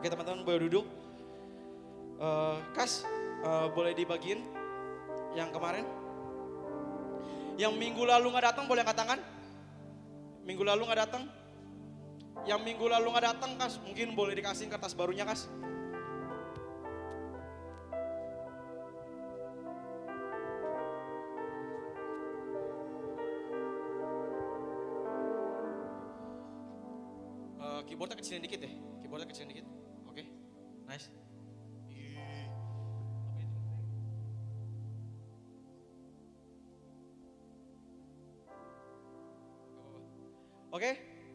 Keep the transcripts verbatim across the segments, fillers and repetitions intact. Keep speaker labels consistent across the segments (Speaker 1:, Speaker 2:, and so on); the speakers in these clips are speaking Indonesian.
Speaker 1: Oke teman-teman boleh duduk. Eh, Kas, eh, boleh dibagiin yang kemarin? Yang minggu lalu nggak datang boleh angkat tangan? Minggu lalu nggak datang? Yang minggu lalu nggak datang Kas, mungkin boleh dikasih kertas barunya Kas. Eh, keyboardnya kecilin dikit deh, keyboardnya kecilin dikit. Oke, nice. Ih, apa itu? Oke,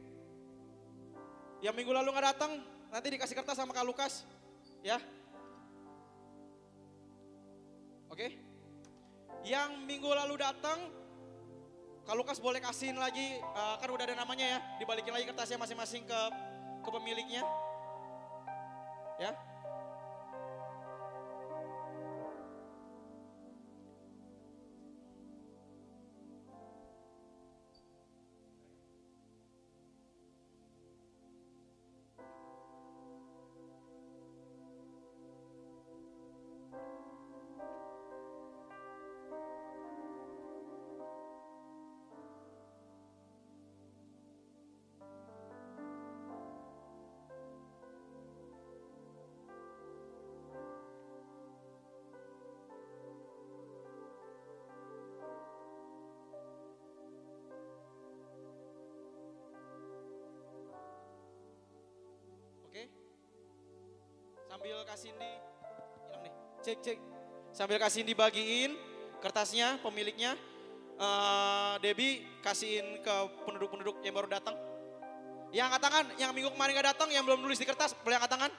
Speaker 1: yang minggu lalu nggak datang, nanti dikasih kertas sama Kak Lukas, ya. Oke, yang minggu lalu datang, Kak Lukas boleh kasihin lagi, eh, kan udah ada namanya ya, dibalikin lagi kertasnya masing-masing ke ke pemiliknya, ya. Oke, sambil kasihin di, hilang nih, cek cek, sambil kasihin dibagiin kertasnya pemiliknya, eh Debbie kasihin ke penduduk-penduduk yang baru datang. Yang angkat tangan, yang minggu kemarin gak datang, yang belum nulis di kertas, boleh angkat tangan?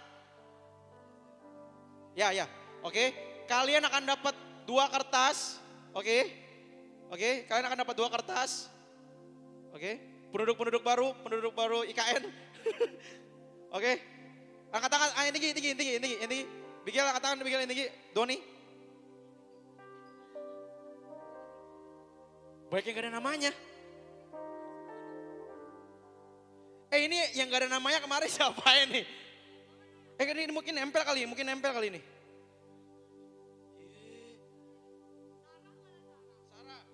Speaker 1: Ya ya, oke, kalian akan dapat dua kertas, oke, oke, kalian akan dapat dua kertas, oke, penduduk-penduduk baru, penduduk baru I K N. Oke, angkat tangan, ah, ini tinggi, tinggi, tinggi, tinggi, tinggi. Bigel angkat tangan, Bigel tinggi. Doni. Banyak yang gak ada namanya. Eh ini yang gak ada namanya kemarin siapa ini? Eh ini mungkin nempel kali, mungkin nempel kali ini. Sarah.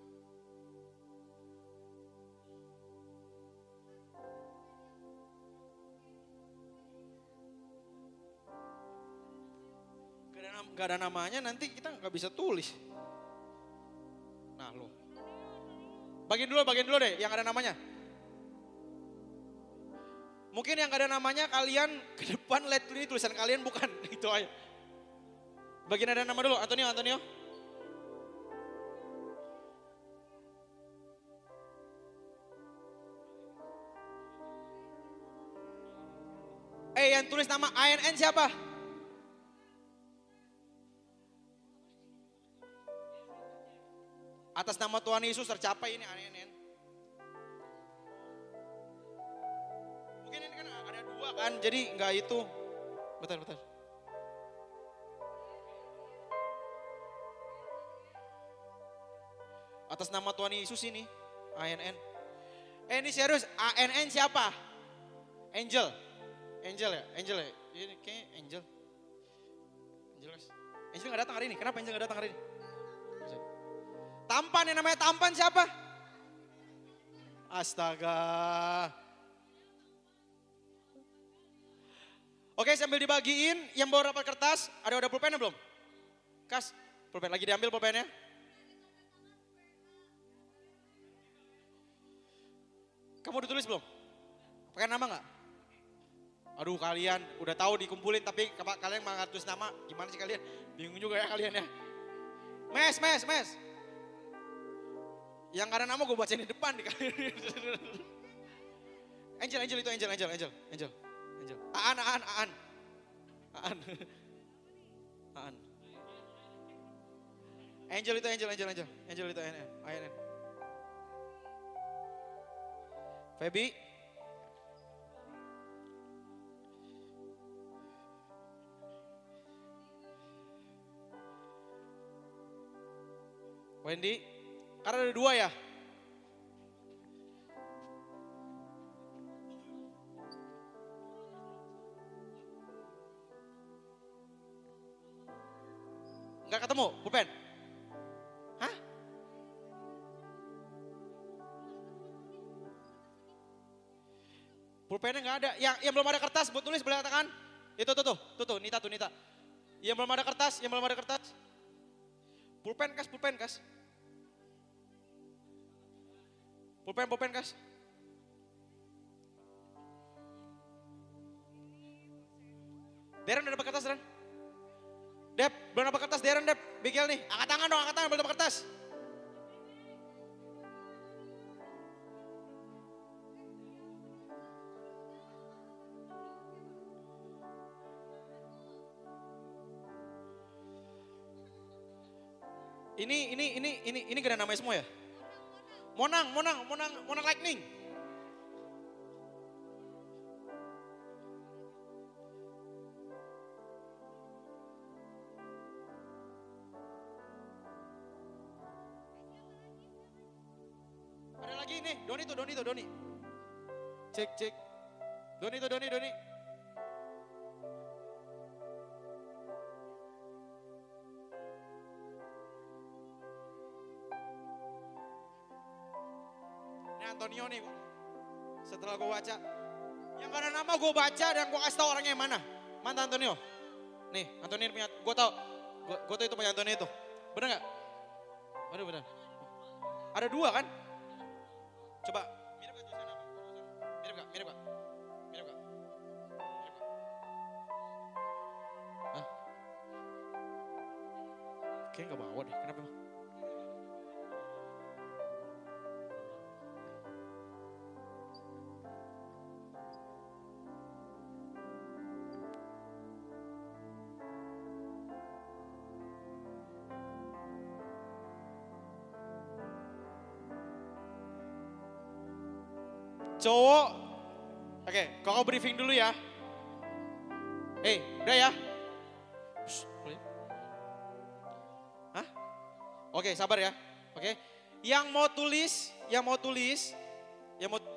Speaker 1: Gak ada, nam- gak ada namanya nanti kita gak bisa tulis. Nah lo. Bagian dulu, bagian dulu deh yang ada namanya. Mungkin yang gak ada namanya kalian ke depan lihat ini tulisan kalian bukan itu aja. Bagian ada nama dulu, Antonio, Antonio. Eh yang tulis nama A N N siapa? Atas nama Tuhan Yesus tercapai ini A N N. Mungkin ini kan ada dua kan, jadi nggak itu. Bentar, bentar. Atas nama Tuhan Yesus ini, A N N. Eh ini serius, A N N siapa? Angel. Angel ya, Angel ya. Ini kayak Angel. Angel guys. Angel nggak datang hari ini. Kenapa Angel nggak datang hari ini? Tampan yang namanya Tampan siapa? Astaga. Oke sambil dibagiin yang bawa rapat kertas, ada udah pulpennya belum? Kas, pulpen lagi diambil pulpennya. Kamu udah tulis belum? Pakai nama nggak? Aduh kalian udah tahu dikumpulin tapi kalian mau tulis nama gimana sih kalian? Bingung juga ya kalian ya. Mes, mes, mes. Yang gak ada nama gue bacain di depan nih kalian. Angel, Angel itu Angel, Angel, Angel, Angel, Angel. Aan, Aan, Aan, Aan, Aan. Angel itu Angel, Angel, Angel, Angel itu A N N, A N N. Feby. Wendy, karena ada dua ya. Enggak ketemu, pulpen? Hah? Pulpennya nggak ada. Yang, yang belum ada kertas buat tulis boleh katakan? Itu tuh tuh, tuh tuh, Nita tuh Nita. Yang belum ada kertas, yang belum ada kertas. Pulpen kas, pulpen kas. Pulpen, pulpen kas. Deren udah dapat kertas, Deren? Dep, belum dapat kertas, Deren, Dep. Bigel nih, angkat tangan dong, angkat tangan, belum dapat kertas. Ini, ini, ini, ini, ini gak ada namanya semua ya? Monang, Monang, Monang, Monang Lightning. Ada lagi nih, Doni tuh, Doni tuh, Doni. Cek, cek. Doni tuh, Doni, Doni. Antonio nih, setelah gue baca, yang gak ada nama gue baca dan gue kasih tau orangnya yang mana. Mana Antonio? Nih, Antonio punya, gue tau, gue, gue tau itu punya Antonio itu. Bener gak? Waduh bener. Ada dua kan? Coba, mirip gak tulisan nama? Mirip gak? Mirip gak? Mirip gak? Mirip gak? Hah? Kayaknya gak bawa deh, kenapa emang? Cowok, oke, kakak briefing dulu ya. Eh, udah ya? Shh, boleh? Hah? Oke, sabar ya. Oke, yang mau tulis, yang mau tulis, yang mau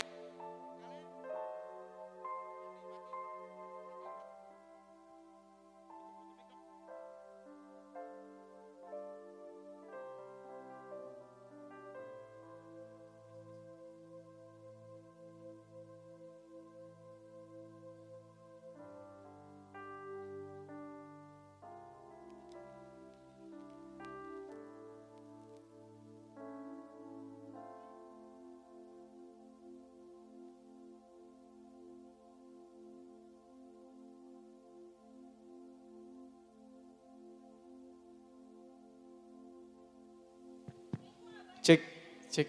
Speaker 1: cek, cek.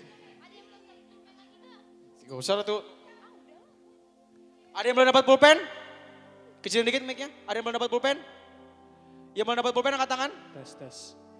Speaker 1: Gak usah lah tuh. Ada yang belum dapat pulpen? Kecilin dikit mic-nya. Ada yang belum dapat pulpen? Yang belum dapat pulpen angkat tangan.
Speaker 2: Tes, tes.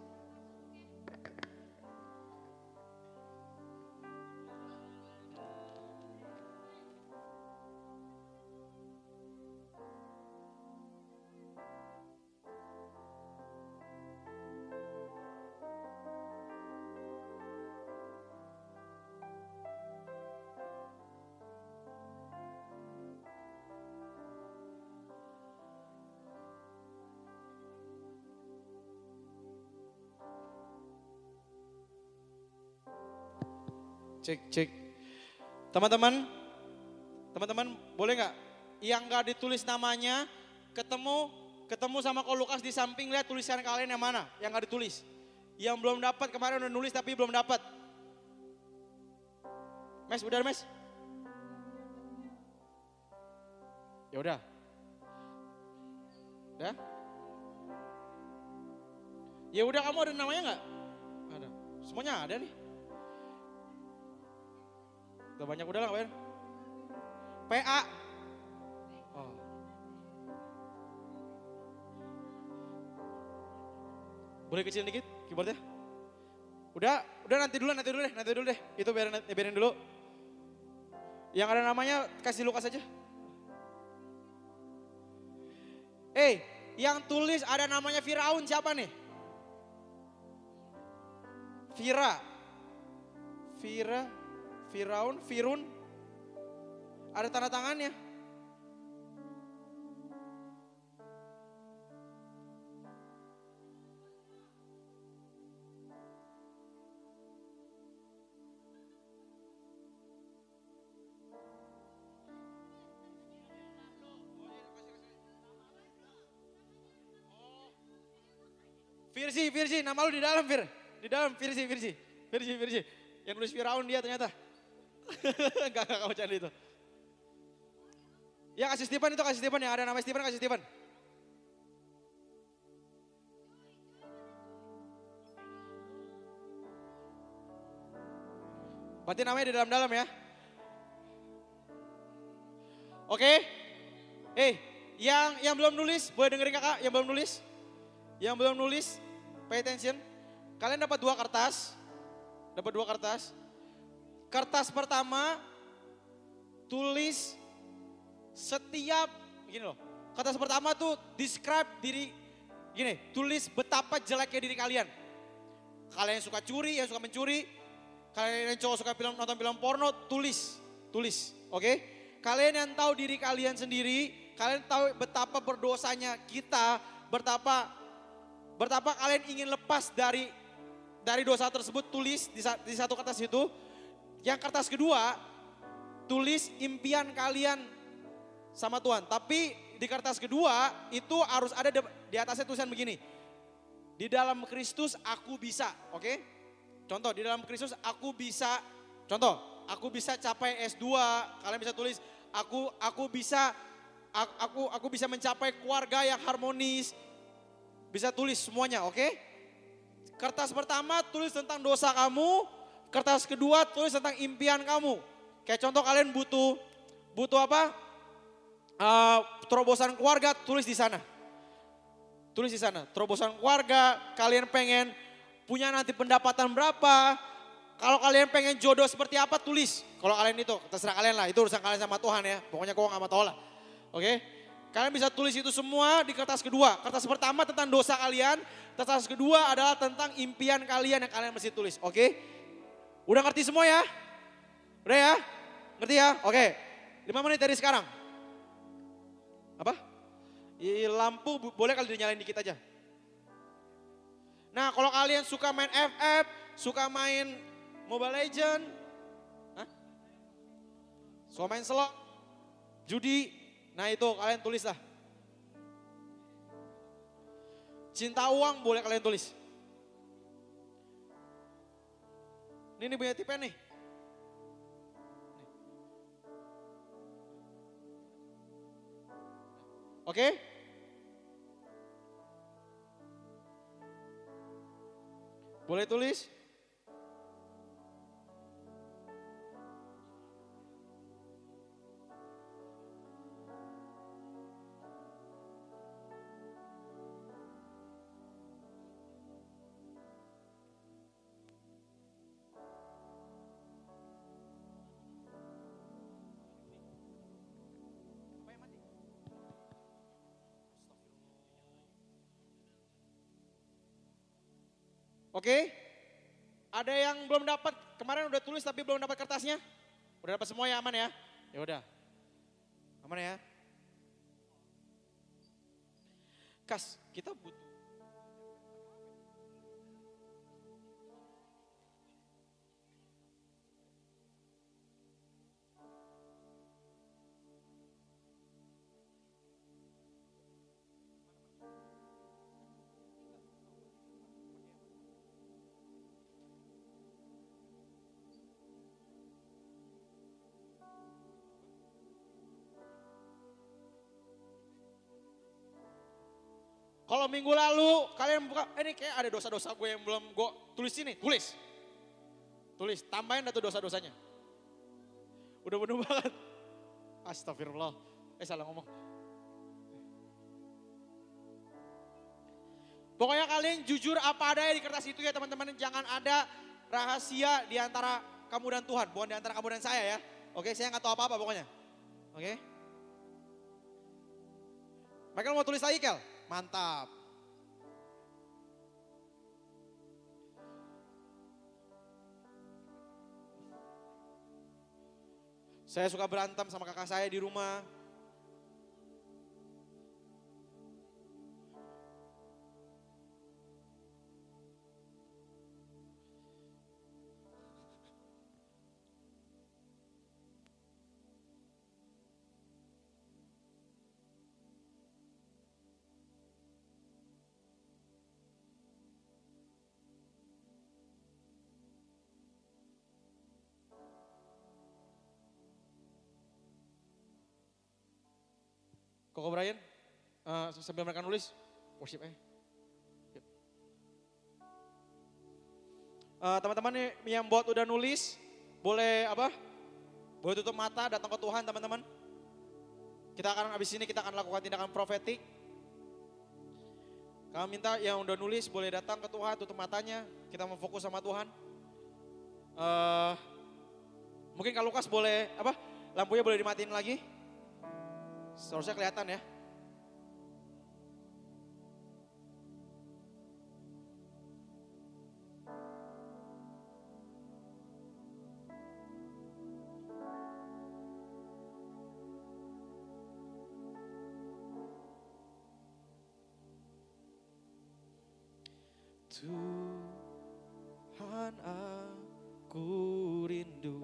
Speaker 1: Cek, cek. Teman-teman, teman-teman boleh nggak? Yang nggak ditulis namanya, ketemu, ketemu sama Ko Lukas di samping, lihat tulisan kalian yang mana? Yang nggak ditulis. Yang belum dapat kemarin udah nulis tapi belum dapat. Mes, udah Mes? Ya udah. Udah? Ya udah, kamu ada namanya nggak? Ada. Semuanya ada nih. Udah banyak udah lah, Ben. P A. Oh. Boleh kecilin dikit keyboardnya? Udah, udah nanti dulu, nanti dulu deh, nanti dulu deh. Itu biarin, biarin dulu. Yang ada namanya kasih Lukas aja. Eh, yang tulis ada namanya Firaun siapa nih? Vira. Vira. Firaun, Firun, ada tanda tangannya. Virsi, Virsi, nama lu di dalam Vir. Di dalam Virsi, Virsi. Virsi, Virsi. Yang nulis Firaun dia ternyata. Enggak, enggak, kamu canda itu. Ya kasih Stephen itu, kasih Stephen yang ada nama Stephen, kasih Stephen. Berarti namanya di dalam-dalam ya. Oke. Eh, yang yang belum nulis, boleh dengerin kakak yang belum nulis? Yang belum nulis, pay attention. Kalian dapat dua kertas. Dapat dua kertas. Kertas pertama, tulis setiap, gini loh. Kertas pertama tuh describe diri, gini, tulis betapa jeleknya diri kalian. Kalian yang suka curi, yang suka mencuri, kalian yang cowok suka film, nonton film porno, tulis, tulis, oke? Okay? Kalian yang tahu diri kalian sendiri, kalian tahu betapa berdosanya kita, betapa betapa kalian ingin lepas dari dari dosa tersebut, tulis di, di satu kertas itu. Yang kertas kedua, tulis impian kalian sama Tuhan. Tapi di kertas kedua itu harus ada di atasnya tulisan begini. Di dalam Kristus aku bisa, oke? Okay? Contoh, di dalam Kristus aku bisa, contoh, aku bisa capai S dua, kalian bisa tulis, aku aku bisa aku aku, aku bisa mencapai keluarga yang harmonis. Bisa tulis semuanya, oke? Okay? Kertas pertama tulis tentang dosa kamu, kertas kedua tulis tentang impian kamu. Kayak contoh kalian butuh butuh apa? Uh, terobosan keluarga, tulis di sana. Tulis di sana, terobosan keluarga, kalian pengen punya nanti pendapatan berapa, kalau kalian pengen jodoh seperti apa, tulis. Kalau kalian itu, terserah kalian lah, itu urusan kalian sama Tuhan ya. Pokoknya kau gak mau tahu lah. Oke, okay? Kalian bisa tulis itu semua di kertas kedua. Kertas pertama tentang dosa kalian, kertas kedua adalah tentang impian kalian yang kalian mesti tulis. Oke, okay? Udah ngerti semua ya? Udah ya? Ngerti ya? Oke, okay. lima menit dari sekarang. Apa? Lampu boleh kali dinyalain dikit aja. Nah kalau kalian suka main F F, suka main Mobile Legend, hah? Suka main slot, judi, nah itu kalian tulis lah. Cinta uang boleh kalian tulis. Ini, ini punya tipe nih. Oke? Okay? Boleh tulis? Oke, ada yang belum dapat, kemarin udah tulis tapi belum dapat kertasnya? Udah dapat semua ya, aman ya? Ya udah, aman ya? Kas, kita butuh. Kalau minggu lalu kalian buka, eh, ini kayak ada dosa-dosa gue yang belum gue tulis ini, tulis. Tulis, tambahin datu dosa-dosanya. Udah penuh banget. Astagfirullah, eh salah ngomong. Pokoknya kalian jujur apa adanya di kertas itu ya teman-teman. Jangan ada rahasia di antara kamu dan Tuhan, bukan di antara kamu dan saya ya. Oke, saya nggak tahu apa-apa pokoknya. Oke. Michael mau tulis lagi, Kel? Mantap. Saya suka berantem sama kakak saya di rumah. Koko Brian, uh, sambil mereka nulis, worship aja. Yuk. Uh, teman-teman yang buat udah nulis, boleh apa? Boleh tutup mata, datang ke Tuhan teman-teman. Kita akan habis ini kita akan lakukan tindakan profetik. Kami minta yang udah nulis boleh datang ke Tuhan, tutup matanya, kita mau fokus sama Tuhan. Uh, mungkin Kak Lukas boleh apa? Lampunya boleh dimatiin lagi. Seharusnya kelihatan ya. Tuhan aku rindu,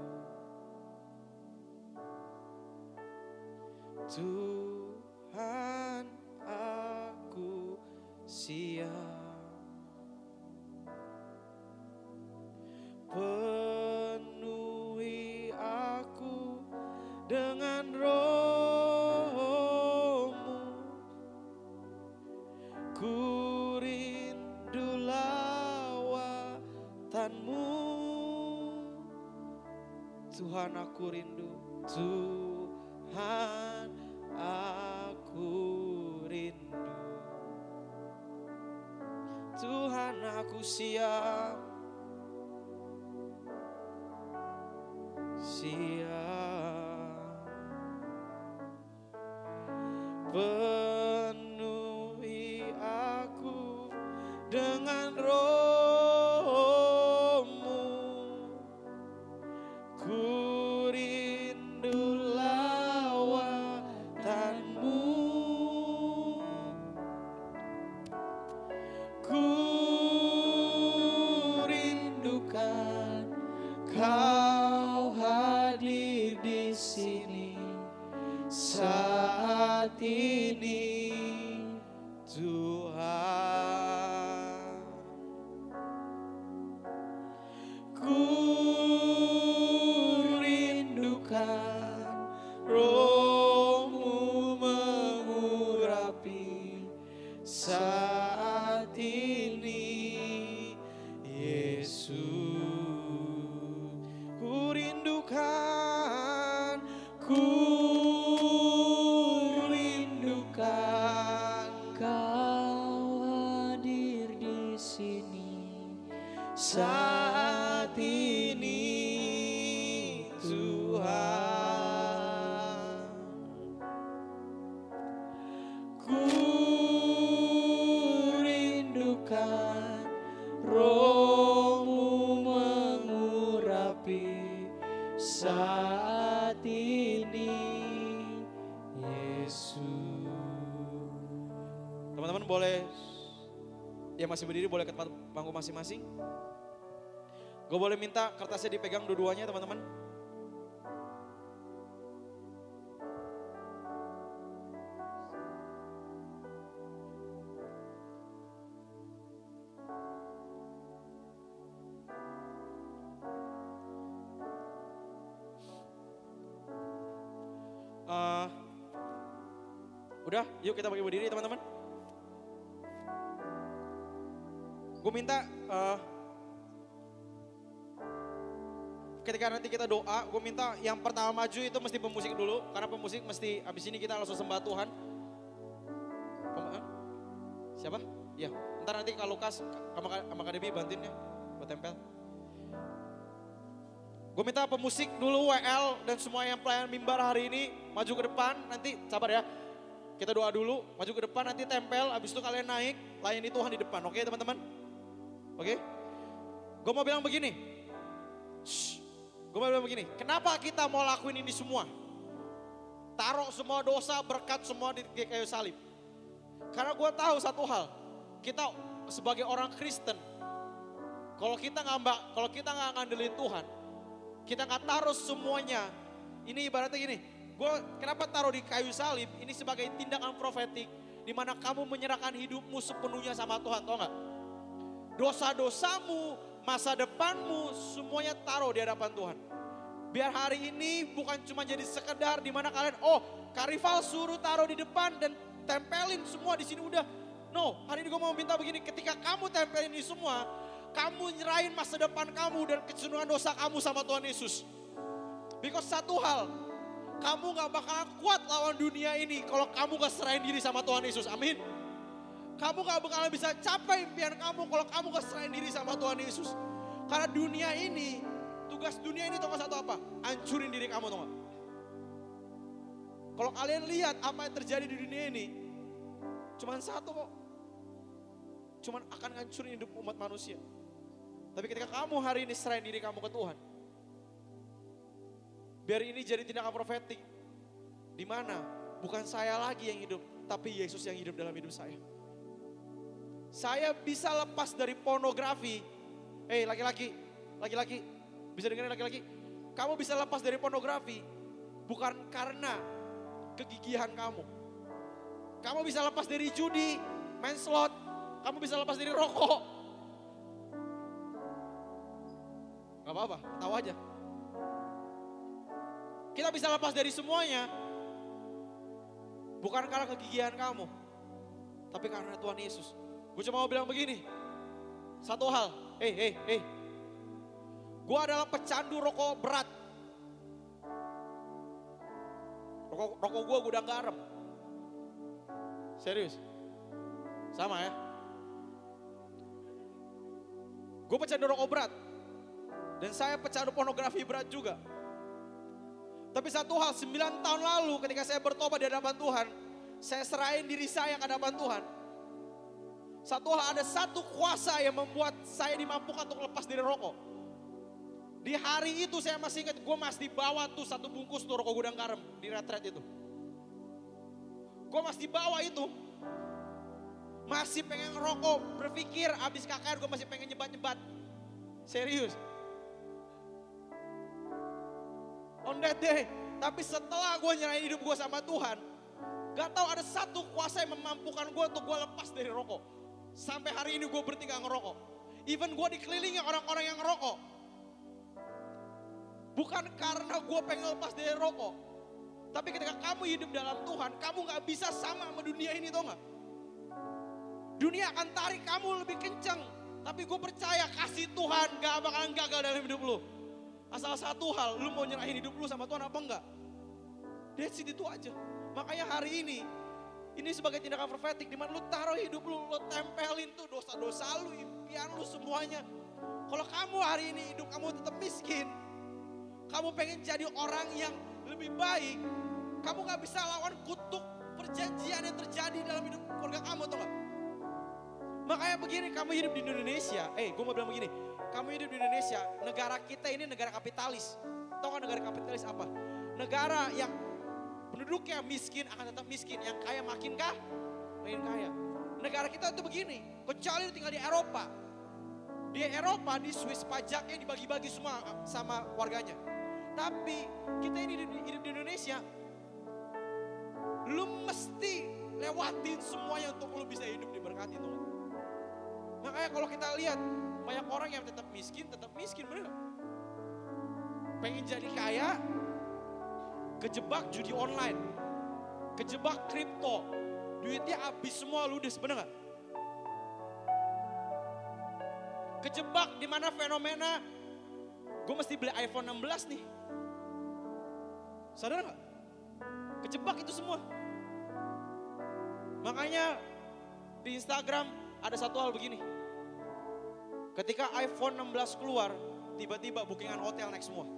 Speaker 1: Tuhan aku siap, penuhi aku dengan Roh-Mu, ku Tuhan aku rindu, Tuhan aku rindu, Tuhan aku siap, siap, penuhi aku dengan Roh-Mu, ku rindu lawatanmu, ku rindukan Kau hadir di sini saat ini, Tuhan. Ku Roh-Mu mengurapi saat ini, Yesus. Ku rindukan, ku rindukan Kau hadir di sini saat ini, Tuhan. Roh-Mu mengurapi saat ini, Yesus. Teman-teman boleh, yang masih berdiri boleh ke tempat bangku masing-masing. Gue boleh minta kertasnya dipegang dua-duanya teman-teman. Uh, udah, yuk kita bagi berdiri teman-teman. Gue minta uh, ketika nanti kita doa, gue minta yang pertama maju itu mesti pemusik dulu, karena pemusik mesti abis ini kita langsung sembah Tuhan. Pem, uh, siapa? Iya, ntar nanti Kak Lukas sama Kak Debbie bantuin ya, buat tempel. Gue minta pemusik dulu, W L dan semua yang pelayan mimbar hari ini maju ke depan, nanti sabar ya. Kita doa dulu, maju ke depan, nanti tempel, habis itu kalian naik, layani Tuhan di depan, oke teman-teman? Oke? Gue mau bilang begini, gue mau bilang begini, kenapa kita mau lakuin ini semua? Taruh semua dosa, berkat semua di kayu salib. Karena gue tahu satu hal, kita sebagai orang Kristen, kalau kita nggak kalau kita nggak ngandelin Tuhan, kita nggak taruh semuanya. Ini ibaratnya gini, gue kenapa taruh di kayu salib? Ini sebagai tindakan profetik, di mana kamu menyerahkan hidupmu sepenuhnya sama Tuhan, tau nggak? Dosa-dosamu, masa depanmu, semuanya taruh di hadapan Tuhan. Biar hari ini bukan cuma jadi sekedar di mana kalian, oh Karifal suruh taruh di depan dan tempelin semua di sini udah. No, hari ini gue mau minta begini, ketika kamu tempelin ini semua, kamu nyerahin masa depan kamu dan kecenderungan dosa kamu sama Tuhan Yesus. Because satu hal, kamu gak bakalan kuat lawan dunia ini kalau kamu gak serahin diri sama Tuhan Yesus, amin. Kamu gak bakalan bisa capai impian kamu kalau kamu gak serahin diri sama Tuhan Yesus. Karena dunia ini, tugas dunia ini tau gak satu apa? Hancurin diri kamu tau gak? Kalau kalian lihat apa yang terjadi di dunia ini, cuman satu kok. Cuman akan ngancurin hidup umat manusia. Tapi ketika kamu hari ini serahin diri kamu ke Tuhan, biar ini jadi tindakan profetik. Di mana bukan saya lagi yang hidup, tapi Yesus yang hidup dalam hidup saya. Saya bisa lepas dari pornografi. Eh hey, laki-laki, laki-laki, bisa dengerin laki-laki. Kamu bisa lepas dari pornografi bukan karena kegigihan kamu. Kamu bisa lepas dari judi, main slot. Kamu bisa lepas dari rokok. Gak apa-apa, tahu aja. Kita bisa lepas dari semuanya. Bukan karena kegigihan kamu. Tapi karena Tuhan Yesus. Gue cuma mau bilang begini. Satu hal. Eh, eh, eh. Gue adalah pecandu rokok berat. Rokok, rokok gue gudang garam. Serius. Sama ya. Gue pecandu rokok berat. Dan saya pecandu pornografi berat juga. Tapi satu hal, sembilan tahun lalu ketika saya bertobat di hadapan Tuhan, saya serahin diri saya ke hadapan Tuhan. Satu hal, ada satu kuasa yang membuat saya dimampukan untuk lepas dari rokok. Di hari itu saya masih ingat, gue masih bawa tuh satu bungkus tuh rokok gudang garam di retret itu. Gue masih bawa itu. Masih pengen ngerokok, berpikir abis K K R gue masih pengen nyebat-nyebat. Serius. On that day, tapi setelah gue nyerahin hidup gue sama Tuhan, gak tahu ada satu kuasa yang memampukan gue untuk gue lepas dari rokok. Sampai hari ini gue berhenti gak ngerokok. Even gue dikelilingi orang-orang yang ngerokok. Bukan karena gue pengen lepas dari rokok. Tapi ketika kamu hidup dalam Tuhan, kamu gak bisa sama sama dunia ini, tau gak? Dunia akan tarik kamu lebih kencang. Tapi gue percaya kasih Tuhan gak bakalan gagal dalam hidup lu. Asal satu hal, lu mau nyerahin hidup lu sama Tuhan apa enggak? That's it, itu aja. Makanya hari ini, ini sebagai tindakan profetik. Dimana lu taruh hidup lu, lu tempelin tuh dosa-dosa lu, impian lu semuanya. Kalau kamu hari ini hidup kamu tetap miskin. Kamu pengen jadi orang yang lebih baik. Kamu gak bisa lawan kutuk perjanjian yang terjadi dalam hidup keluarga kamu, tau gak? Makanya begini, kamu hidup di Indonesia. Eh, gue mau bilang begini. Kamu hidup di Indonesia, negara kita ini negara kapitalis. Tahu kan negara kapitalis apa? Negara yang penduduknya miskin akan tetap miskin. Yang kaya makin kah? Makin kaya. Negara kita itu begini. Kecuali tinggal di Eropa. Di Eropa, di Swiss pajaknya dibagi-bagi semua sama warganya. Tapi kita ini hidup di Indonesia. Lu mesti lewatin semuanya untuk lu bisa hidup diberkati, teman. Makanya kalau kita lihat banyak orang yang tetap miskin, tetap miskin, bener gak? Pengen jadi kaya, kejebak judi online, kejebak kripto, duitnya habis semua ludes, bener gak? Kejebak di mana fenomena, gue mesti beli iPhone enam belas nih. Sadar gak? Kejebak itu semua. Makanya di Instagram ada satu hal begini. Ketika iPhone enam belas keluar, tiba-tiba bookingan hotel naik semua.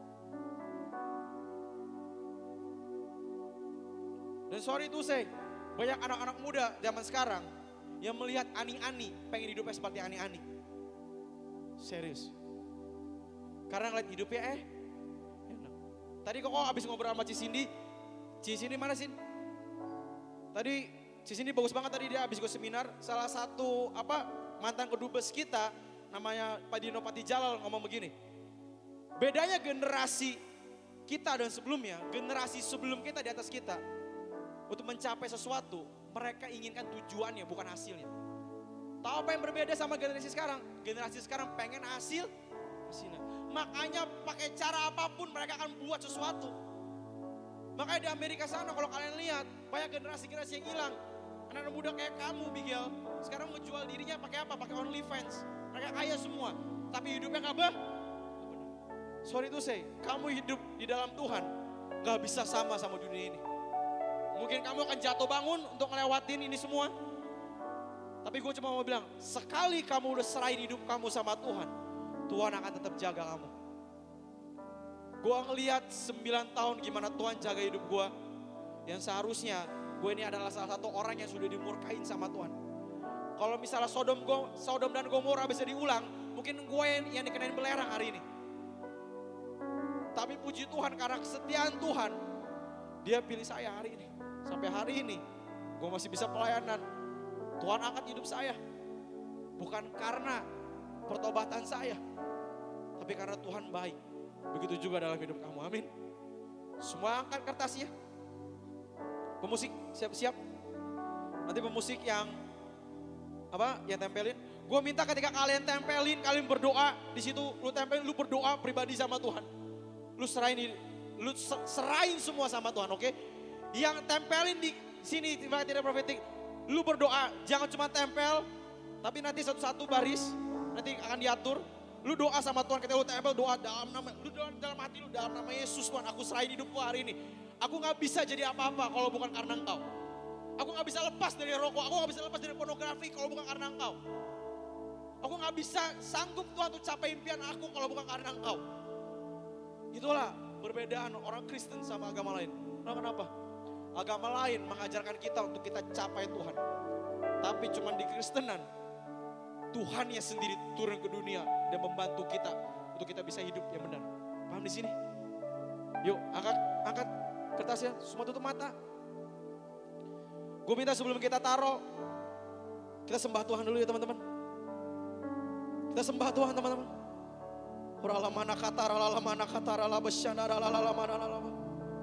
Speaker 1: Dan sorry to say, banyak anak-anak muda zaman sekarang yang melihat ani-ani, pengen hidupnya seperti ani-ani. Serius. Karena ngeliat hidupnya eh, enak. Tadi kok abis ngobrol sama Cisindi, Cisindi mana Sin? Tadi Cisindi bagus banget tadi, dia abis gue seminar, salah satu apa mantan kedubes kita, namanya Pak Dino Patijalal ngomong begini. Bedanya generasi kita dan sebelumnya, generasi sebelum kita di atas kita, untuk mencapai sesuatu, mereka inginkan tujuannya bukan hasilnya. Tahu apa yang berbeda sama generasi sekarang? Generasi sekarang pengen hasil Makanya pakai cara apapun mereka akan buat sesuatu. Makanya di Amerika sana kalau kalian lihat banyak generasi-generasi yang hilang. Anak-anak muda kayak kamu, Bigel, sekarang menjual dirinya pakai apa? Pakai OnlyFans. Mereka kaya semua, tapi hidupnya gak bah. Sorry to say, kamu hidup di dalam Tuhan gak bisa sama sama dunia ini. Mungkin kamu akan jatuh bangun untuk ngelewatin ini semua. Tapi gue cuma mau bilang, sekali kamu udah serahin hidup kamu sama Tuhan, Tuhan akan tetap jaga kamu. Gue ngeliat sembilan tahun gimana Tuhan jaga hidup gue. Yang seharusnya gue ini adalah salah satu orang yang sudah dimurkain sama Tuhan. Kalau misalnya Sodom, Sodom dan Gomora bisa diulang, mungkin gue yang, yang dikenain belerang hari ini. Tapi puji Tuhan karena kesetiaan Tuhan, dia pilih saya hari ini. Sampai hari ini gue masih bisa pelayanan. Tuhan angkat hidup saya. Bukan karena pertobatan saya, tapi karena Tuhan baik. Begitu juga dalam hidup kamu, amin. Semua angkat kertasnya. Pemusik siap-siap. Nanti pemusik yang apa? Yang tempelin. Gue minta ketika kalian tempelin, kalian berdoa di situ. Lu tempelin, lu berdoa pribadi sama Tuhan. Lu serahin, lu serahin semua sama Tuhan, oke? Okay? Yang tempelin di sini tiba tidak profetik. Lu berdoa, jangan cuma tempel, tapi nanti satu-satu baris, nanti akan diatur. Lu doa sama Tuhan, ketika lu tempel doa dalam nama, lu doa dalam hati lu, dalam nama Yesus Tuhan, aku serahin hidupku hari ini. Aku gak bisa jadi apa-apa kalau bukan karena Engkau. Aku gak bisa lepas dari rokok, aku gak bisa lepas dari pornografi kalau bukan karena Engkau. Aku gak bisa sanggup Tuhan untuk capai impian aku kalau bukan karena Engkau. Itulah perbedaan orang Kristen sama agama lain. Nah, kenapa? Agama lain mengajarkan kita untuk kita capai Tuhan. Tapi cuman di Kristenan, Tuhannya sendiri turun ke dunia dan membantu kita untuk kita bisa hidup yang benar. Paham di sini? Yuk, angkat, angkat kertasnya, semua tutup mata. Gue minta sebelum kita taruh, kita sembah Tuhan dulu ya teman-teman. Kita sembah Tuhan teman-teman. Ralamana katara, ralamana katara, labasyana, ralalamana, ralalamana.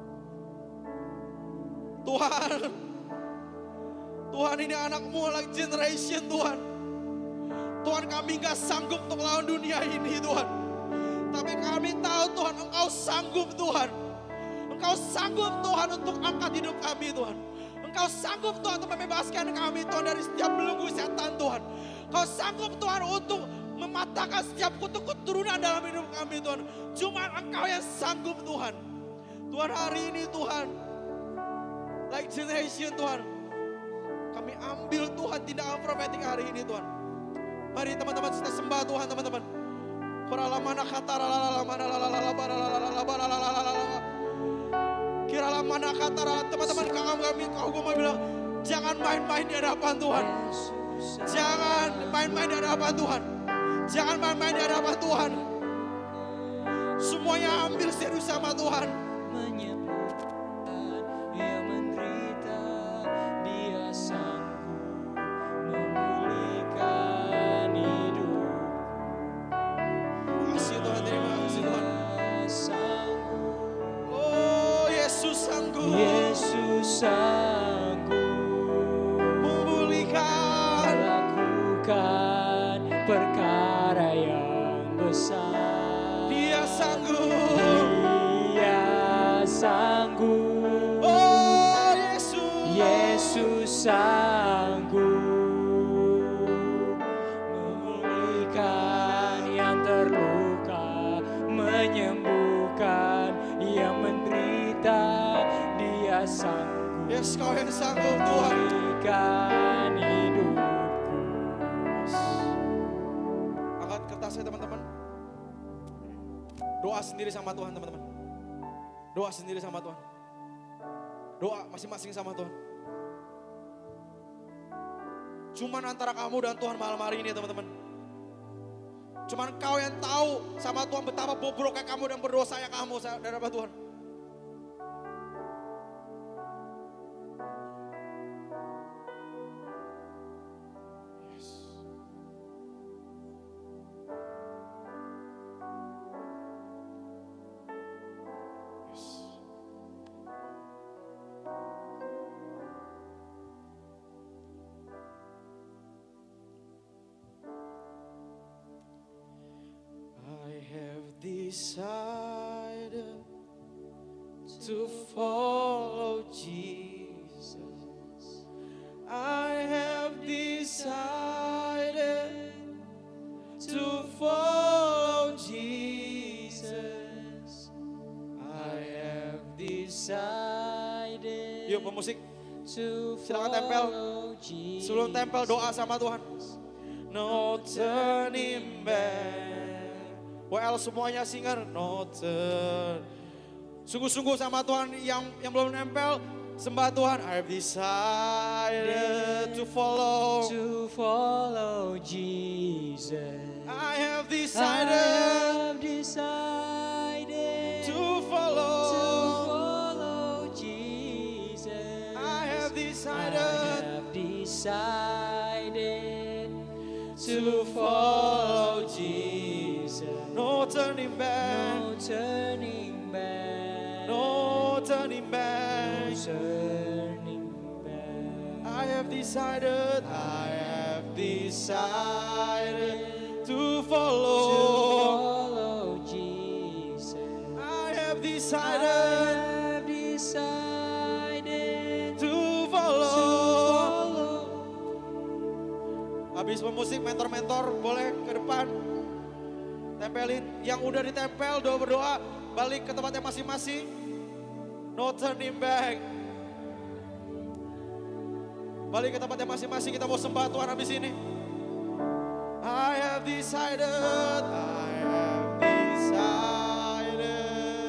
Speaker 1: Tuhan, Tuhan ini anakmu like generation Tuhan. Tuhan kami gak sanggup untuk melawan dunia ini Tuhan. Tapi kami tahu Tuhan Engkau sanggup Tuhan. Engkau sanggup Tuhan untuk angkat hidup kami Tuhan. Engkau sanggup Tuhan untuk membebaskan kami Tuhan dari setiap belenggu setan Tuhan. Engkau sanggup Tuhan untuk mematahkan setiap kutuk keturunan dalam hidup kami Tuhan. Cuma Engkau yang sanggup Tuhan. Tuhan hari ini Tuhan, like generation Tuhan, kami ambil Tuhan tindakan profetik hari ini Tuhan. Mari teman-teman kita sembah Tuhan teman-teman. Kiralamana kata lalamana lalalala kiralamana kata teman-teman kami kami kau gue mau bilang jangan main-main di hadapan Tuhan. Jangan main-main di hadapan Tuhan. Jangan main-main di hadapan Tuhan. Semuanya ambil serius sama Tuhan.
Speaker 2: Yesus sanggup memulihkan, melakukan perkara yang besar.
Speaker 1: Dia sanggup,
Speaker 2: Dia sanggup.
Speaker 1: Oh Yesus,
Speaker 2: Yesus sanggup memulihkan yang terluka, menyembuhkan yang menderita. Dia sanggup,
Speaker 1: yes, Kau yang sanggup Tuhan.
Speaker 2: Berikan hidupku.
Speaker 1: Angkat kertasnya teman-teman. Doa sendiri sama Tuhan teman-teman. Doa sendiri sama Tuhan. Doa masing-masing sama Tuhan. Cuman antara kamu dan Tuhan malam hari ini teman-teman. Cuman kau yang tahu sama Tuhan betapa bobroknya kamu dan berdosanya kamu di hadapan Tuhan. I decided to follow Jesus. I have decided to follow Jesus. I have decided. Yuk pemusik, silakan tempel. Sebelum tempel doa sama Tuhan. No turning back. W L semuanya singer. No turn. Sungguh-sungguh sama Tuhan yang yang belum nempel. Sembah Tuhan. I've decided to follow.
Speaker 2: To follow Jesus.
Speaker 1: I have decided.
Speaker 2: I have decided
Speaker 1: to follow.
Speaker 2: To follow Jesus.
Speaker 1: I have decided.
Speaker 2: I have decided
Speaker 1: to follow Jesus. No turning back.
Speaker 2: No turning back.
Speaker 1: No turning back.
Speaker 2: No turning back.
Speaker 1: I have decided. I have decided to follow.
Speaker 2: To follow Jesus.
Speaker 1: I have decided.
Speaker 2: I have decided
Speaker 1: to follow.
Speaker 2: To follow.
Speaker 1: Habis pemusik, mentor-mentor boleh ke depan. Tempelin. Yang udah ditempel, doa berdoa. Balik ke tempatnya masing-masing. No turning back. Balik ke tempatnya masing-masing. Kita mau sembah Tuhan habis ini. I have decided. I have decided.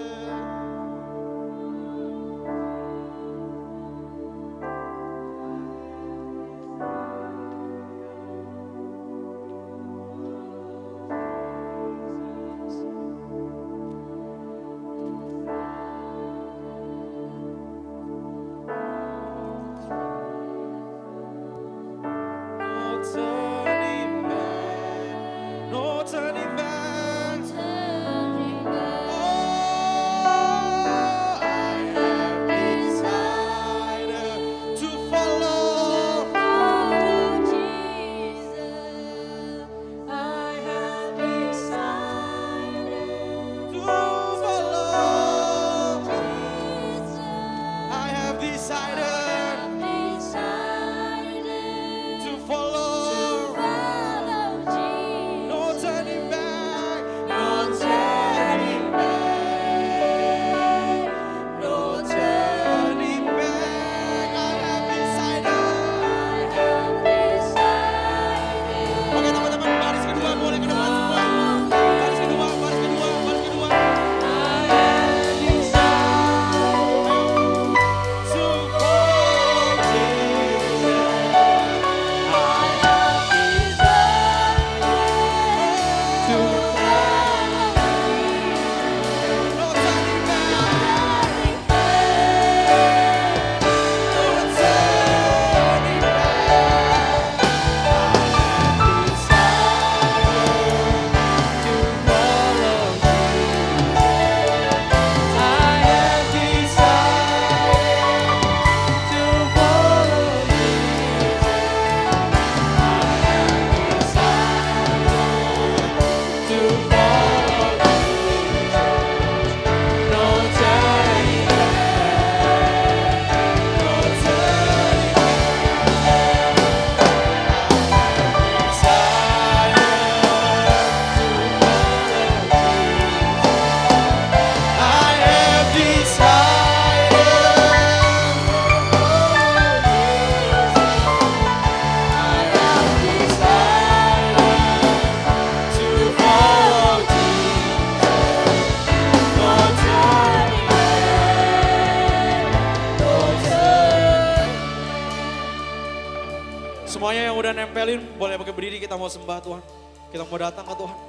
Speaker 1: Semuanya yang udah nempelin boleh pakai berdiri, kita mau sembah Tuhan. Kita mau datang ke Tuhan.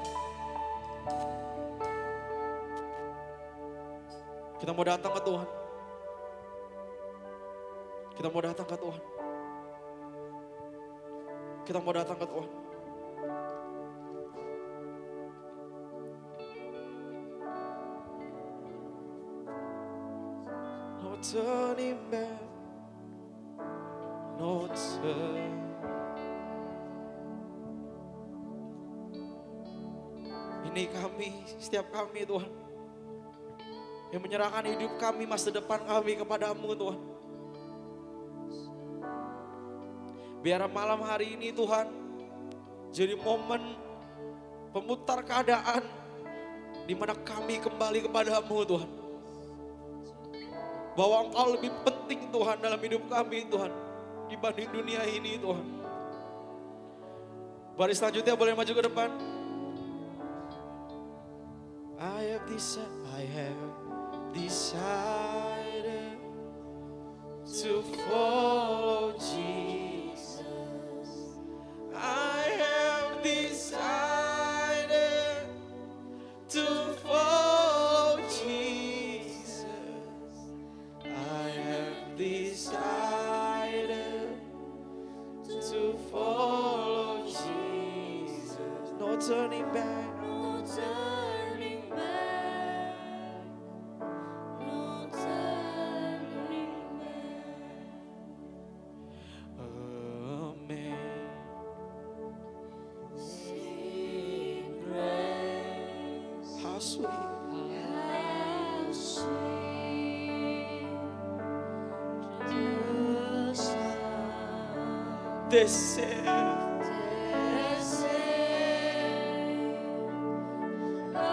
Speaker 1: Kita mau datang ke Tuhan. Kita mau datang ke Tuhan. Kita mau datang ke Tuhan. No turning back. No turning. Ini kami, setiap kami Tuhan. Yang menyerahkan hidup kami, masa depan kami kepadamu Tuhan. Biar malam hari ini Tuhan jadi momen pemutar keadaan di mana kami kembali kepadamu Tuhan. Bahwa Engkau lebih penting Tuhan dalam hidup kami Tuhan dibanding dunia ini Tuhan. Baris selanjutnya boleh maju ke depan. I have decided, I have decided to follow Jesus. I have decided to follow Jesus. I have decided to follow Jesus. No turning back.
Speaker 3: No turning back. No turning back.
Speaker 1: Amen.
Speaker 3: Sing grace.
Speaker 1: How sweet.
Speaker 3: How sweet the sound
Speaker 1: They said,
Speaker 3: that saved a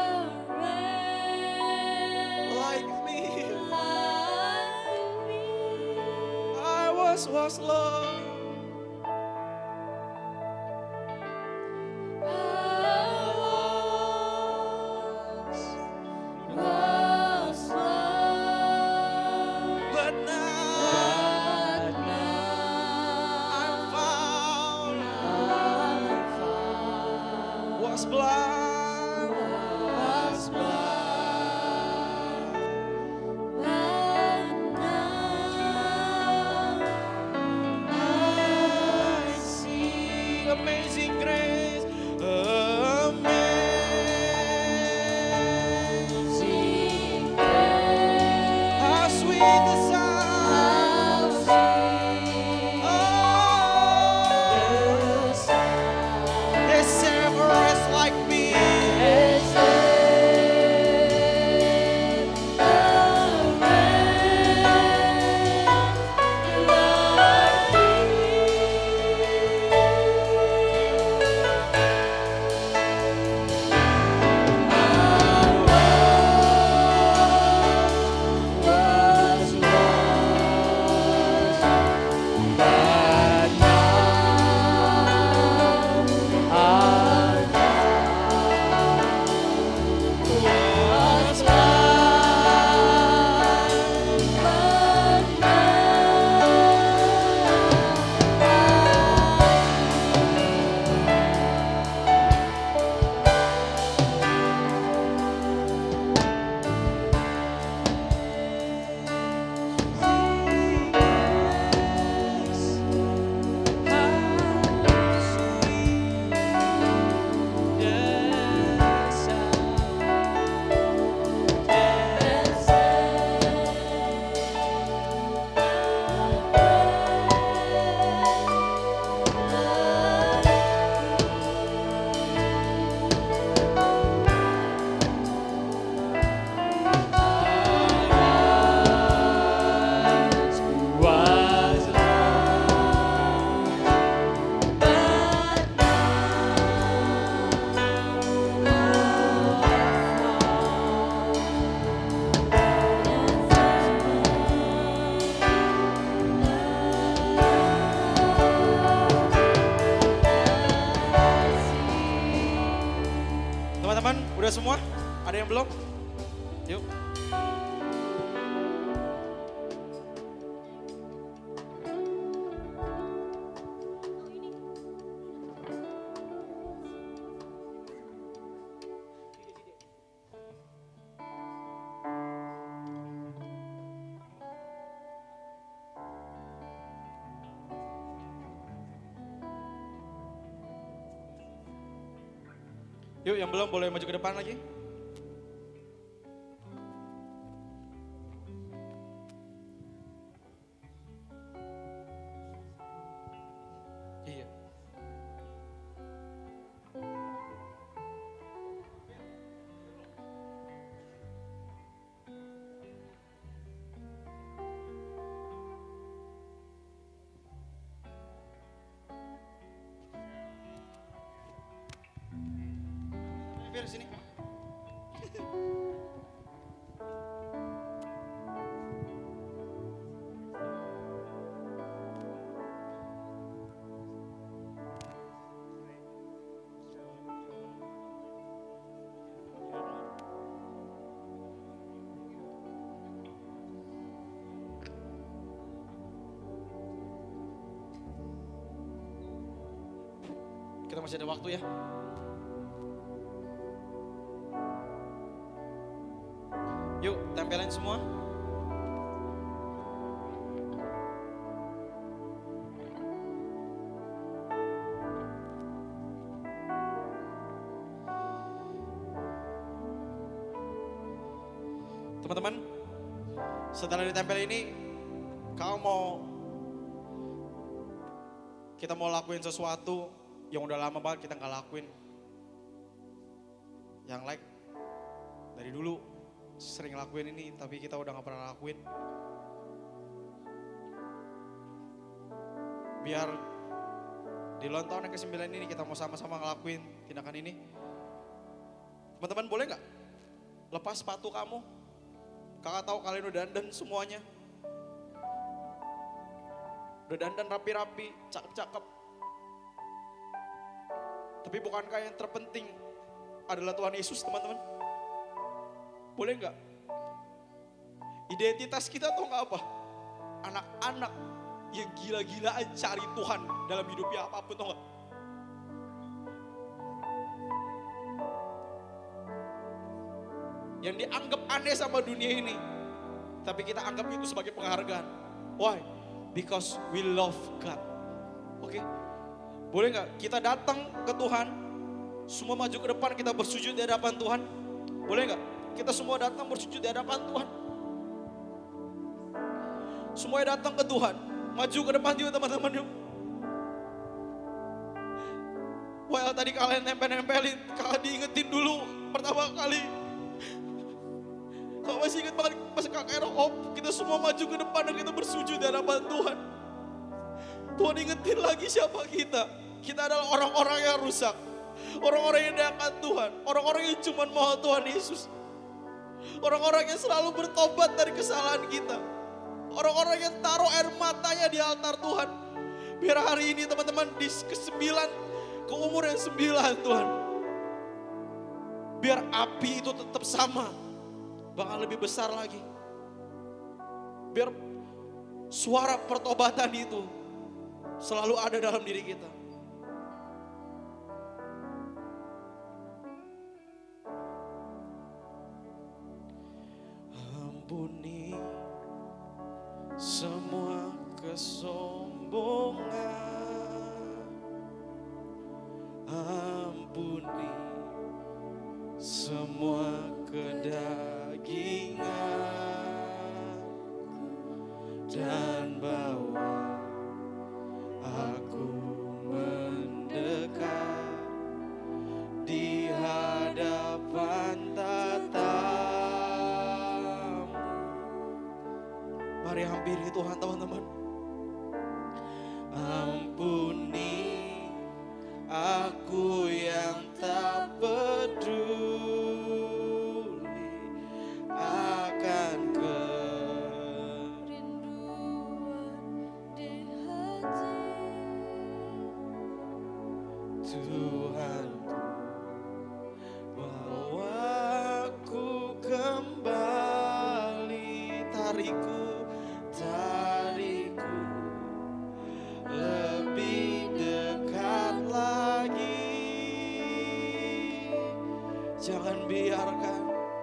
Speaker 3: wretch
Speaker 1: like me,
Speaker 3: like me.
Speaker 1: I was was lost.
Speaker 3: I was, was lost,
Speaker 1: But now
Speaker 3: but now
Speaker 1: I'm found.
Speaker 3: I'm found.
Speaker 1: Was blind,
Speaker 3: Was blind, but now I
Speaker 1: see amazing grace. Amazing.
Speaker 3: see grace.
Speaker 1: How sweet the sound.
Speaker 3: How sweet
Speaker 1: Oh,
Speaker 3: the sound
Speaker 1: they said a rest like me.
Speaker 3: that saved a wretch like me. Was lost, but now I'm found. Was blind, but was lost, but
Speaker 1: Teman-teman, udah semua? Ada yang belum? Yuk. Yuk, yang belum boleh maju ke depan lagi. Iya. geser sini. Kita masih ada waktu ya. Yuk, tempelin semua. Teman-teman, setelah ditempel ini, kau mau kita mau lakuin sesuatu yang udah lama banget kita nggak lakuin. Yang like dari dulu sering lakuin ini, tapi kita udah nggak pernah lakuin. Biar di ulang tahun yang kesembilan ini kita mau sama-sama ngelakuin tindakan ini. Teman-teman boleh nggak lepas sepatu kamu? Kakak tahu kalian udah dandan semuanya. Udah dandan rapi-rapi, cakep-cakep. Tapi bukankah yang terpenting adalah Tuhan Yesus, teman-teman? Boleh nggak? Identitas kita tuh nggak apa? Anak-anak yang gila-gilaan cari Tuhan dalam hidupnya apapun, tau nggak? Yang dianggap aneh sama dunia ini, tapi kita anggap itu sebagai penghargaan. Why? Because we love God. Oke? Okay? Boleh nggak kita datang ke Tuhan, semua maju ke depan, kita bersujud di hadapan Tuhan? Boleh nggak kita semua datang bersujud di hadapan Tuhan? Semuanya datang ke Tuhan, maju ke depan juga teman-teman yuk. Well tadi kalian nempel-nempelin, kakak diingetin dulu pertama kali. Kau masih ingat banget pas kakak Rob, kita semua maju ke depan dan kita bersujud di hadapan Tuhan. Tuhan ingetin lagi siapa kita. Kita adalah orang-orang yang rusak. Orang-orang yang diangkat Tuhan. Orang-orang yang cuma mau Tuhan Yesus. Orang-orang yang selalu bertobat dari kesalahan kita. Orang-orang yang taruh air matanya di altar Tuhan. Biar hari ini teman-teman di kesembilan, ke umur yang sembilan Tuhan. Biar api itu tetap sama. Bahkan lebih besar lagi. Biar suara pertobatan itu selalu ada dalam diri kita. Ampuni semua kesombongan, ampuni semua kedagingan, dan bawa aku mendekat di hadapan tatamu. Mari hampiri Tuhan teman-teman. Ampuni aku yang tak peduli akan kerinduan di hati. Tuhan, bawaku kembali, tariku, tariku lebih dekat lagi. Jangan biarkan,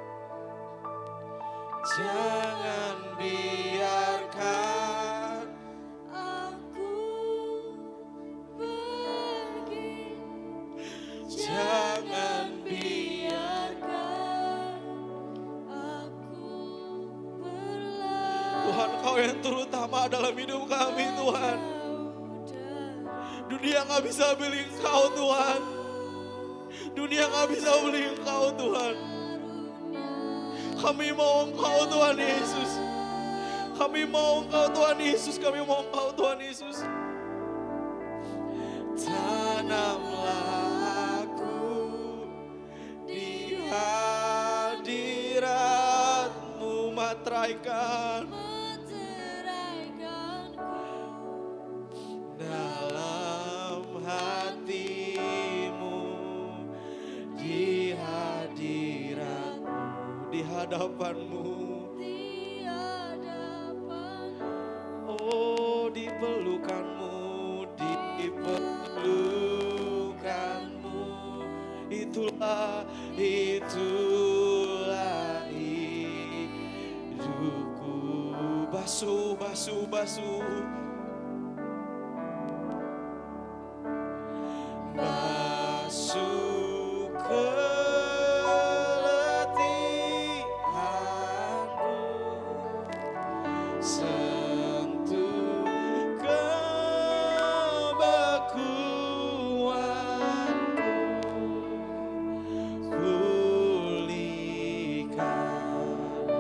Speaker 1: jangan biarkan
Speaker 3: Aku pergi,
Speaker 1: jangan
Speaker 3: biarkan aku berlari.
Speaker 1: Tuhan, Kau yang terutama dalam hidup kami Tuhan. Dunia gak bisa beli Engkau Tuhan. Dunia gak bisa beli Engkau Tuhan. Kami mau Engkau Tuhan Yesus. Kami mau Engkau Tuhan Yesus. Kami mau Engkau Tuhan Yesus. Tanamlah aku di menceraikan
Speaker 3: menceraikanku
Speaker 1: dalam hatimu, di hadiratmu, di hadapanmu.
Speaker 3: di hadapanmu.
Speaker 1: Oh, di pelukanmu, di pelukanmu, itulah, itulah hidupku. Basuh, basuh, basuh. Basuh keletihanku, sentuh kebekuanku, pulihkan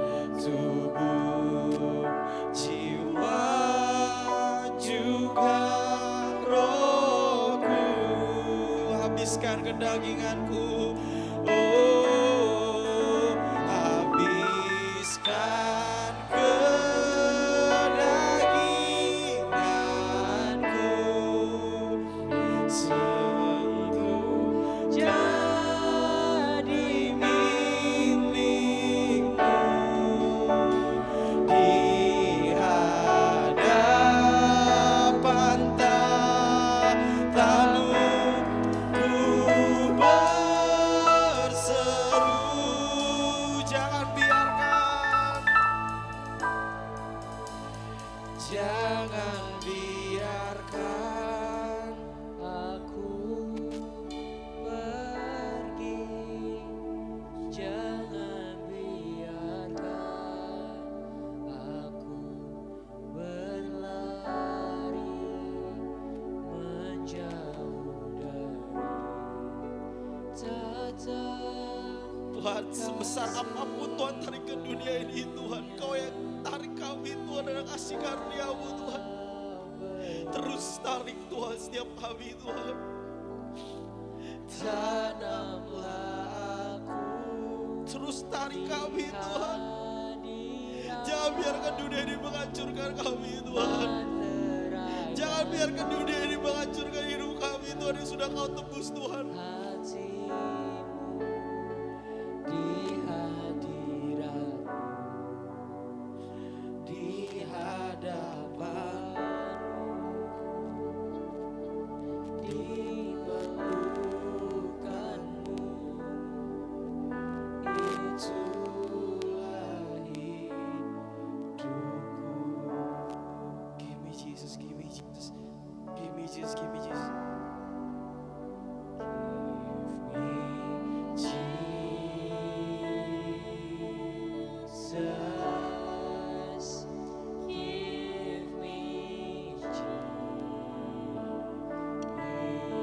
Speaker 1: tubuh, jiwa, juga rohku. Habiskan kedaginganku, oh, habiskan kedaginganku, sentuh jadi milikmu, di hadapan tatamu ku berseru. Jangan biarkan, jangan biarkan
Speaker 2: Aku pergi, jangan biarkan aku berlari menjauh dari tatap.
Speaker 1: Tuhan, sebesar apapun Tuhan tarik ke dunia ini, Tuhan, Kau yang tarik kami, Tuhan, dan kasih karunia-Mu, Tuhan. Terus tarik, Tuhan, setiap kami, Tuhan. Tanamlah aku, terus tarik kami, Tuhan. Jangan biarkan dunia ini menghancurkan kami, Tuhan. Jangan biarkan dunia ini menghancurkan hidup kami, Tuhan, yang sudah Kau tebus, Tuhan.
Speaker 2: Di hadirat,
Speaker 1: Di hadapan,
Speaker 2: di pelukanmu,
Speaker 1: itulah hidupku. Give me Jesus, give me Jesus, give me Jesus, give me Jesus.
Speaker 2: Jesus, give me Jesus.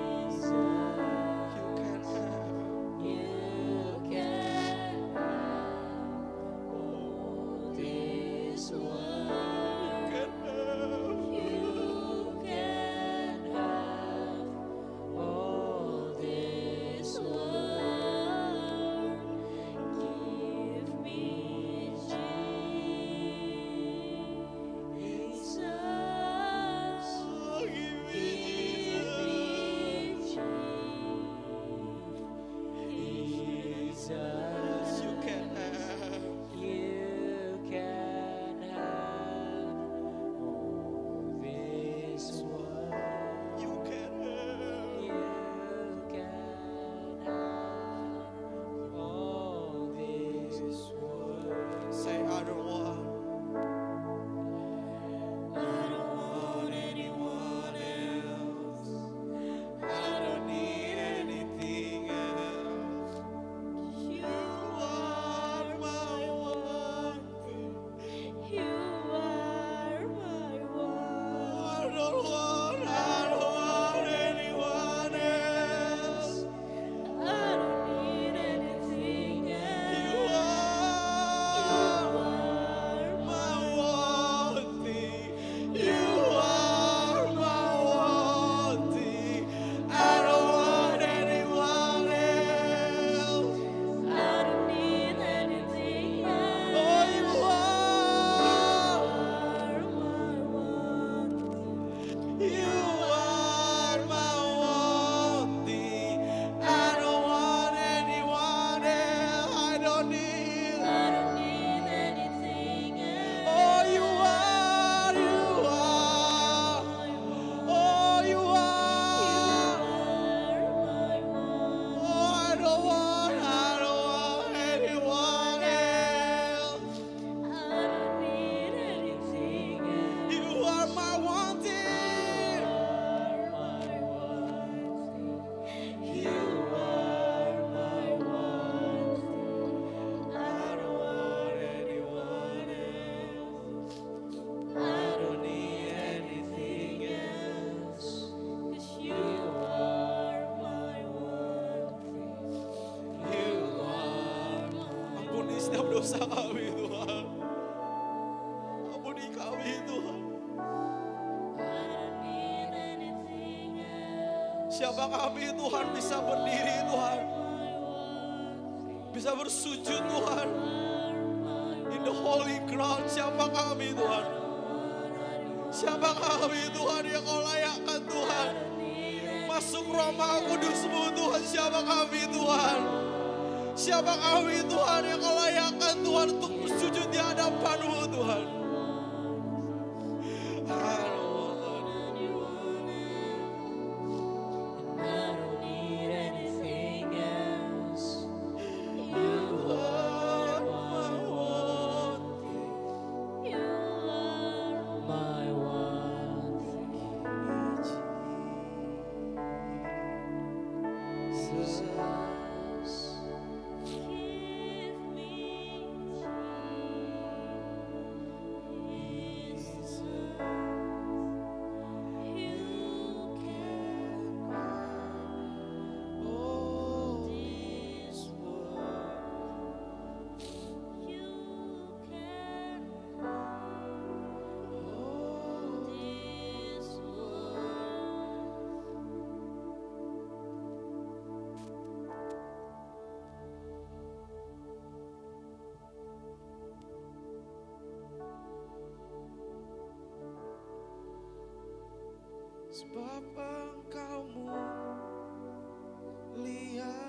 Speaker 1: dosa kami Tuhan. Ampuni kami Tuhan. Siapa kami Tuhan bisa berdiri Tuhan. Bisa bersujud Tuhan. In the holy ground, siapa kami Tuhan? Siapa kami Tuhan yang kau layakkan Tuhan? Masuk Roma Kudus-Mu Tuhan, siapa kami Tuhan? Siapa kami Tuhan yang kau layakkan Tuhan untuk bersujud di hadapan-Mu Tuhan? Sebab Engkau mulia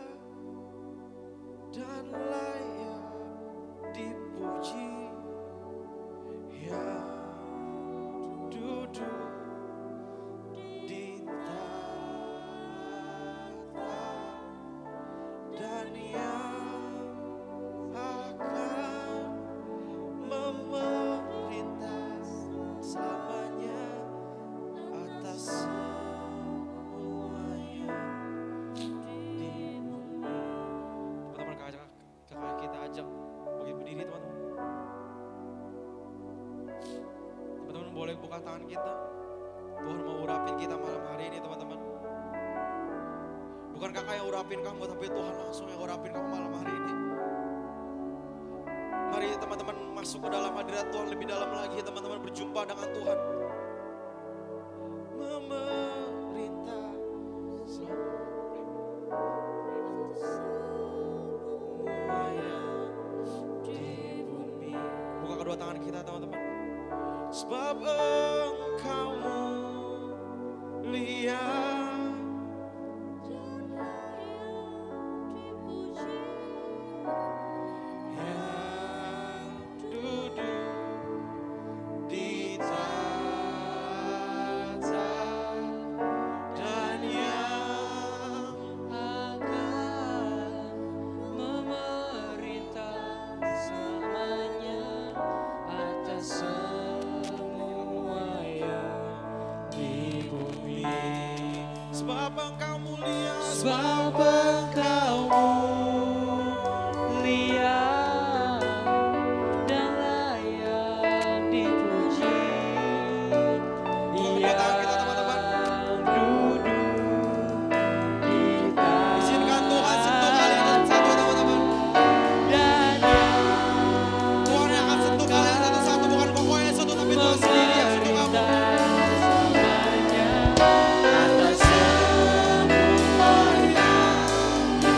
Speaker 1: dan layak dipuji, yang duduk di tahta dan yang akan memerintah selamanya atas semuanya di bumi. Teman-teman, kakak, kakak kita ajak bagi berdiri teman-teman. Teman-teman boleh buka tangan kita. Tuhan mau urapin kita malam hari ini teman-teman. Bukan kakak yang urapin kamu, tapi Tuhan langsung yang urapin kamu malam hari ini. Mari teman-teman masuk ke dalam hadirat Tuhan lebih dalam lagi, teman-teman berjumpa dengan Tuhan. Memerintah semuanya di bumi. Buka kedua tangan kita teman-teman. Sebab Engkau mulia yang duduk di tahta dan yang
Speaker 2: akan memerintah selamanya atas semua yang di bumi.
Speaker 1: sebab Engkau mulia,
Speaker 2: Sebab Engkau mulia dan layak dipuji,
Speaker 1: Kedua tangan kita, teman-teman.
Speaker 2: yang duduk di
Speaker 1: Izinkan Tuhan sentuh kalian satu-satu teman-teman.
Speaker 2: dan yang
Speaker 1: Tuhan yang akan sentuh kalian satu-satu, bukan pokoknya satu, tapi Tuhan sendiri yang sentuh kamu.
Speaker 2: memerintah selamanya atas semua yang di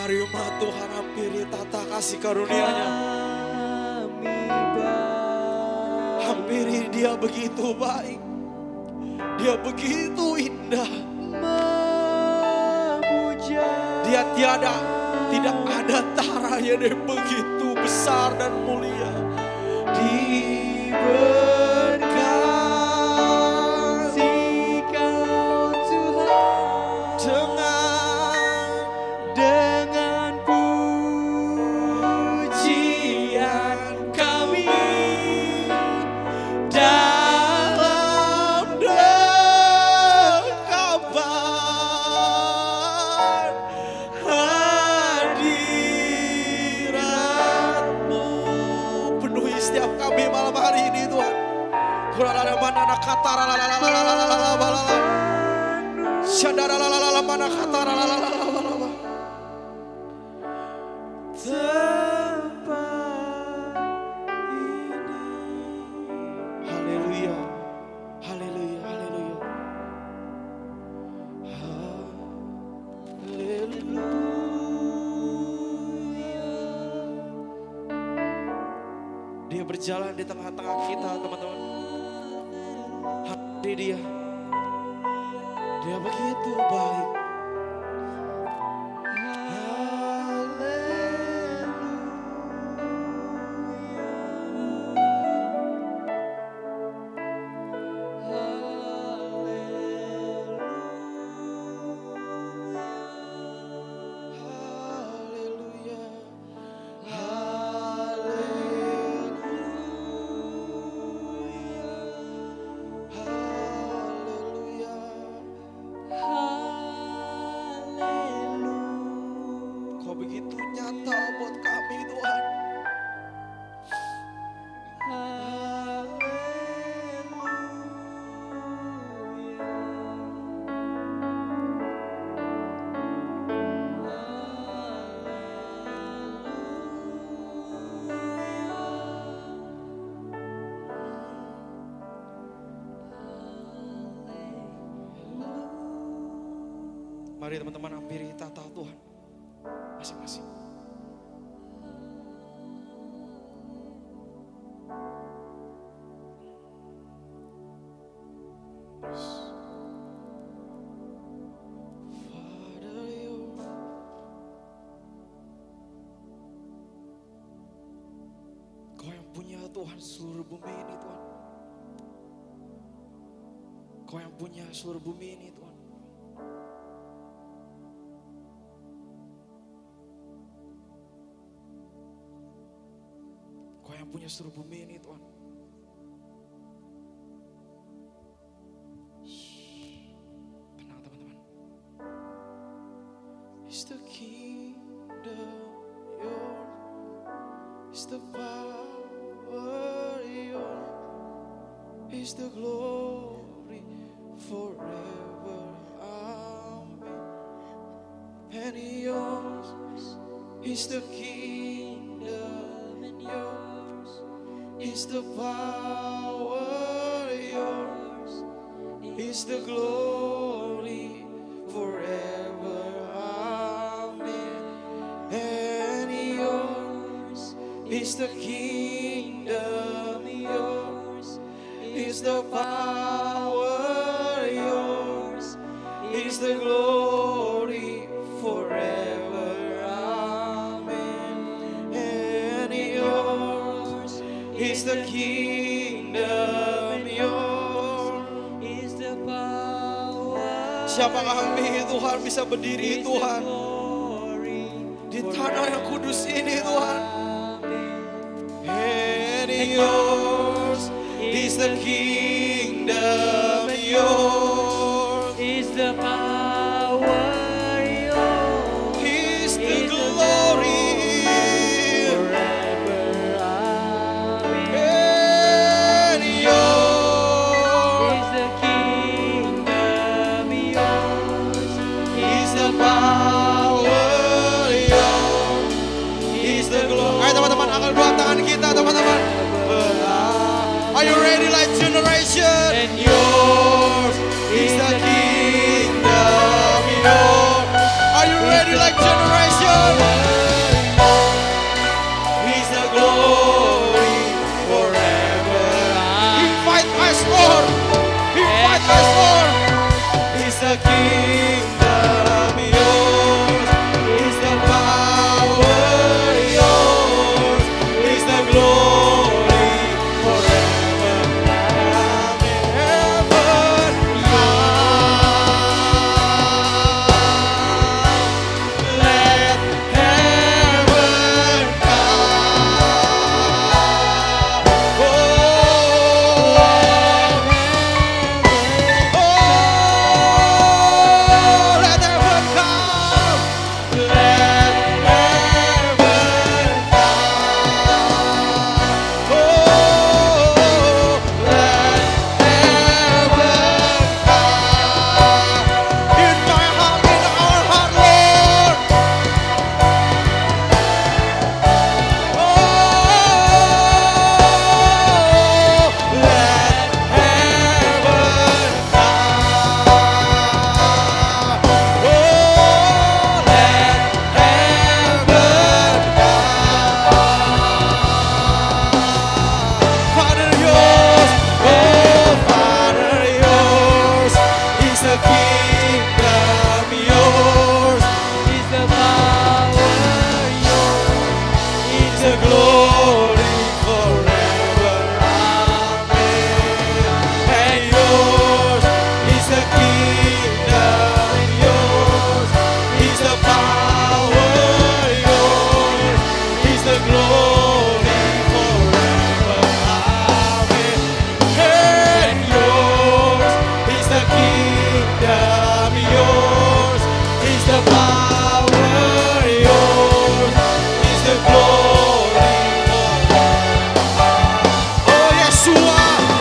Speaker 1: menerima Tuhan, hampiri tata kasih karunia-Nya. Hampiri, Dia begitu baik, Dia begitu indah. Dia tiada, tidak ada taranya, Dia begitu besar dan mulia. Diberkati Kau Tuhan dengan dengan pujian kami dalam dekapan hadirat-Mu. Penuhi setiap kami malam hari ini Tuhan. Kurala mana nak kata la la la la la la la la la la. Syadara la la la la mana kata la la la la la la. Tempat ini. Haleluya. Haleluya, haleluya. Haleluya. Dia berjalan di tengah-tengah kita, teman-teman. Hampiri Dia. Dia begitu baik. Begitu nyata buat kami Tuhan. Mari teman-teman hampiri tata Tuhan masing-masing. Kau yang punya Tuhan seluruh bumi ini Tuhan. Kau yang punya seluruh bumi ini Tuhan. Yang punya seluruh bumi ini Tuhan. Tenang teman-teman. Is the kingdom yours, is the power yours, is the glory forever. Amen. And yours is the kingdom and yours is the power, yours is the glory forever. Amen. And yours is the kingdom, yours is the power, yours is the glory forever. Amen. And yours is the kingdom, yours is the power. Siapa kami Tuhan bisa berdiri Tuhan di tanah yang kudus ini Tuhan. And yours is the kingdom, yours
Speaker 2: is the power, yours
Speaker 1: is the glory. Teman-teman, angkat dua tangan kita, teman-teman. Are you ready like generation? And yours ready like generation. He's the glory forever. He fight us, Lord. He fight us, Lord. He's the kingdom yours. He's the power yours. He's the glory forever. Amen. Heaven come. Let heaven come. Oh, oh, let heaven come. Let heaven come. Oh, let heaven come. In my heart, in our heart, Lord. Oh, let heaven come. Oh, let heaven come. Father yours, oh Father yours, is the kingdom yours, is the power yours, is the glory forever. Amen. And yours is the kingdom yours, is the power yours, is the glory forever. Amen. And yours is the kingdom yours, is the power yours, is the glory forever. Oh Yeshua,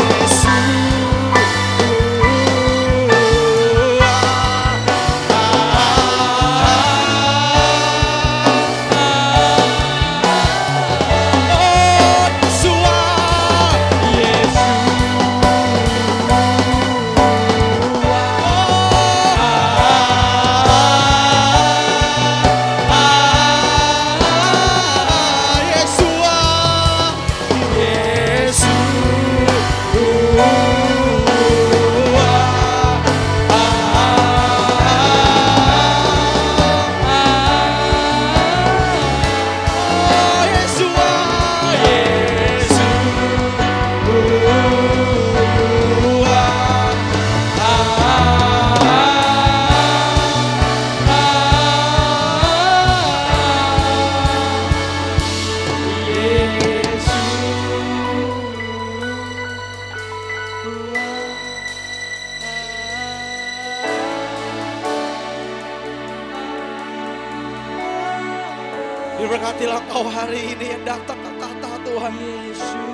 Speaker 1: diberkatilah Engkau hari ini yang datang ke kata Tuhan Yesus.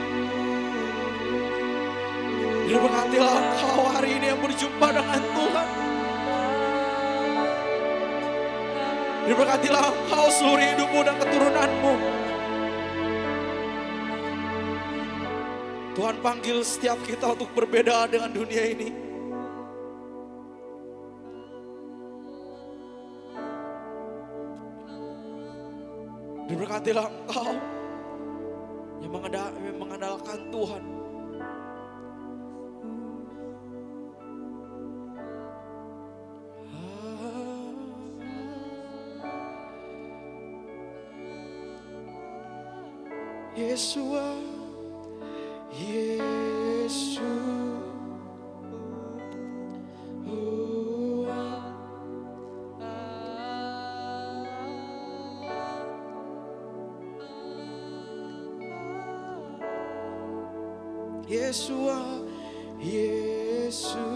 Speaker 1: Diberkatilah Engkau hari ini yang berjumpa dengan Tuhan. Diberkatilah Engkau seluruh hidupmu dan keturunanmu. Tuhan panggil setiap kita untuk berbeda dengan dunia ini. Diberkatilah Engkau yang mengandal- yang mengandalkan Tuhan. Yeshua, Yeshua. Yeshua, Yeshua.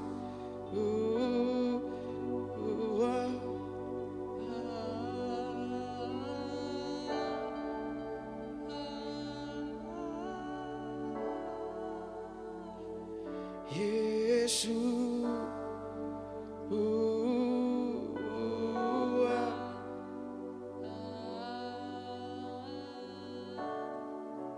Speaker 1: Yeshua.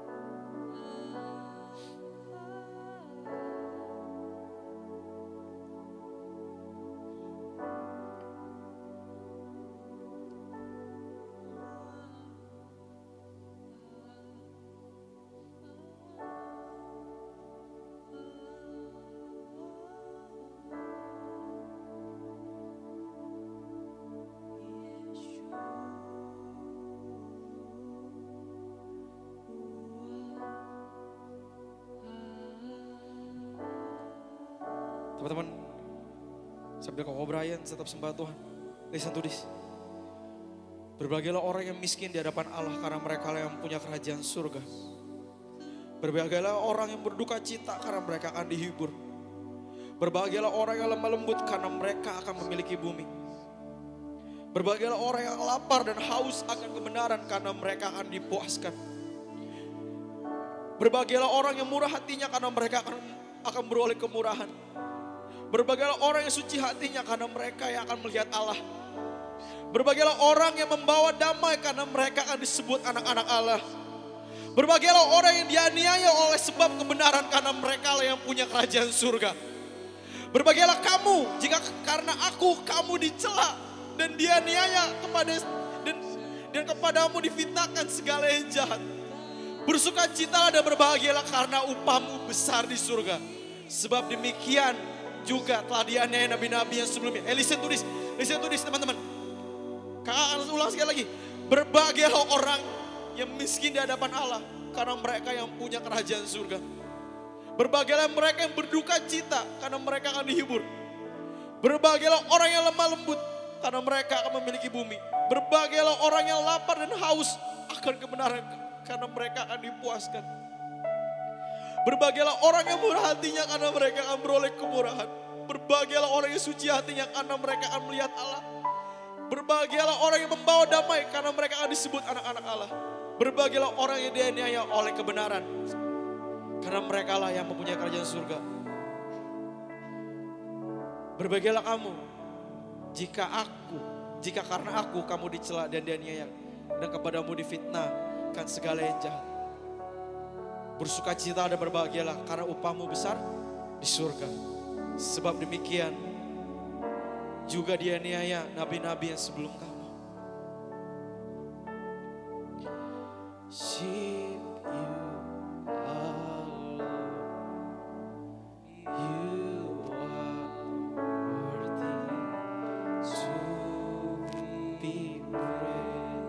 Speaker 1: Teman-teman, sambil Koko Brian tetap sembah Tuhan. Listen to this. Berbahagialah orang yang miskin di hadapan Allah karena mereka lah yang punya kerajaan surga. Berbahagialah orang yang berduka cita karena mereka akan dihibur. Berbahagialah orang yang lemah lembut karena mereka akan memiliki bumi. Berbahagialah orang yang lapar dan haus akan kebenaran karena mereka akan dipuaskan. Berbahagialah orang yang murah hatinya karena mereka akan akan beroleh kemurahan. Berbahagialah orang yang suci hatinya karena mereka yang akan melihat Allah. Berbahagialah orang yang membawa damai karena mereka akan disebut anak-anak Allah. Berbahagialah orang yang dianiaya oleh sebab kebenaran karena mereka lah yang punya kerajaan surga. Berbahagialah kamu jika karena aku kamu dicela dan dianiaya kepada dan, dan kepadamu difitnahkan segala yang jahat. Bersukacitalah dan berbahagialah karena upahmu besar di surga. Sebab demikian juga telah dianiaya nabi-nabi yang sebelumnya. Eh, listen to this, listen to this teman-teman. Kakak akan ulang sekali lagi. Berbahagialah orang yang miskin di hadapan Allah karena mereka yang punya kerajaan surga. Berbahagialah mereka yang berduka cita karena mereka akan dihibur. Berbahagialah orang yang lemah lembut karena mereka akan memiliki bumi. Berbahagialah orang yang lapar dan haus akan kebenaran karena mereka akan dipuaskan. Berbahagialah orang yang murah hatinya karena mereka akan beroleh kemurahan. Berbahagialah orang yang suci hatinya karena mereka akan melihat Allah. Berbahagialah orang yang membawa damai karena mereka akan disebut anak-anak Allah. Berbahagialah orang yang dianiaya oleh kebenaran karena mereka lah yang mempunyai kerajaan surga. Berbahagialah kamu jika aku, jika karena aku kamu dicela dan dianiaya dan kepadamu difitnahkan segala yang jahat. Bersukacita dan berbahagialah karena upahmu besar di surga. Sebab demikian juga dianiaya nabi-nabi yang sebelum kamu. Sip you alone, you are worthy to be praised.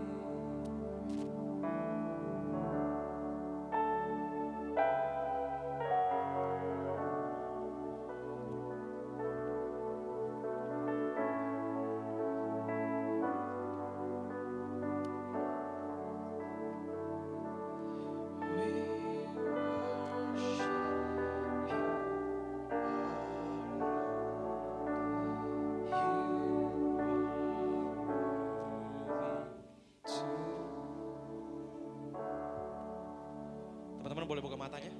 Speaker 1: Teman-teman boleh buka matanya.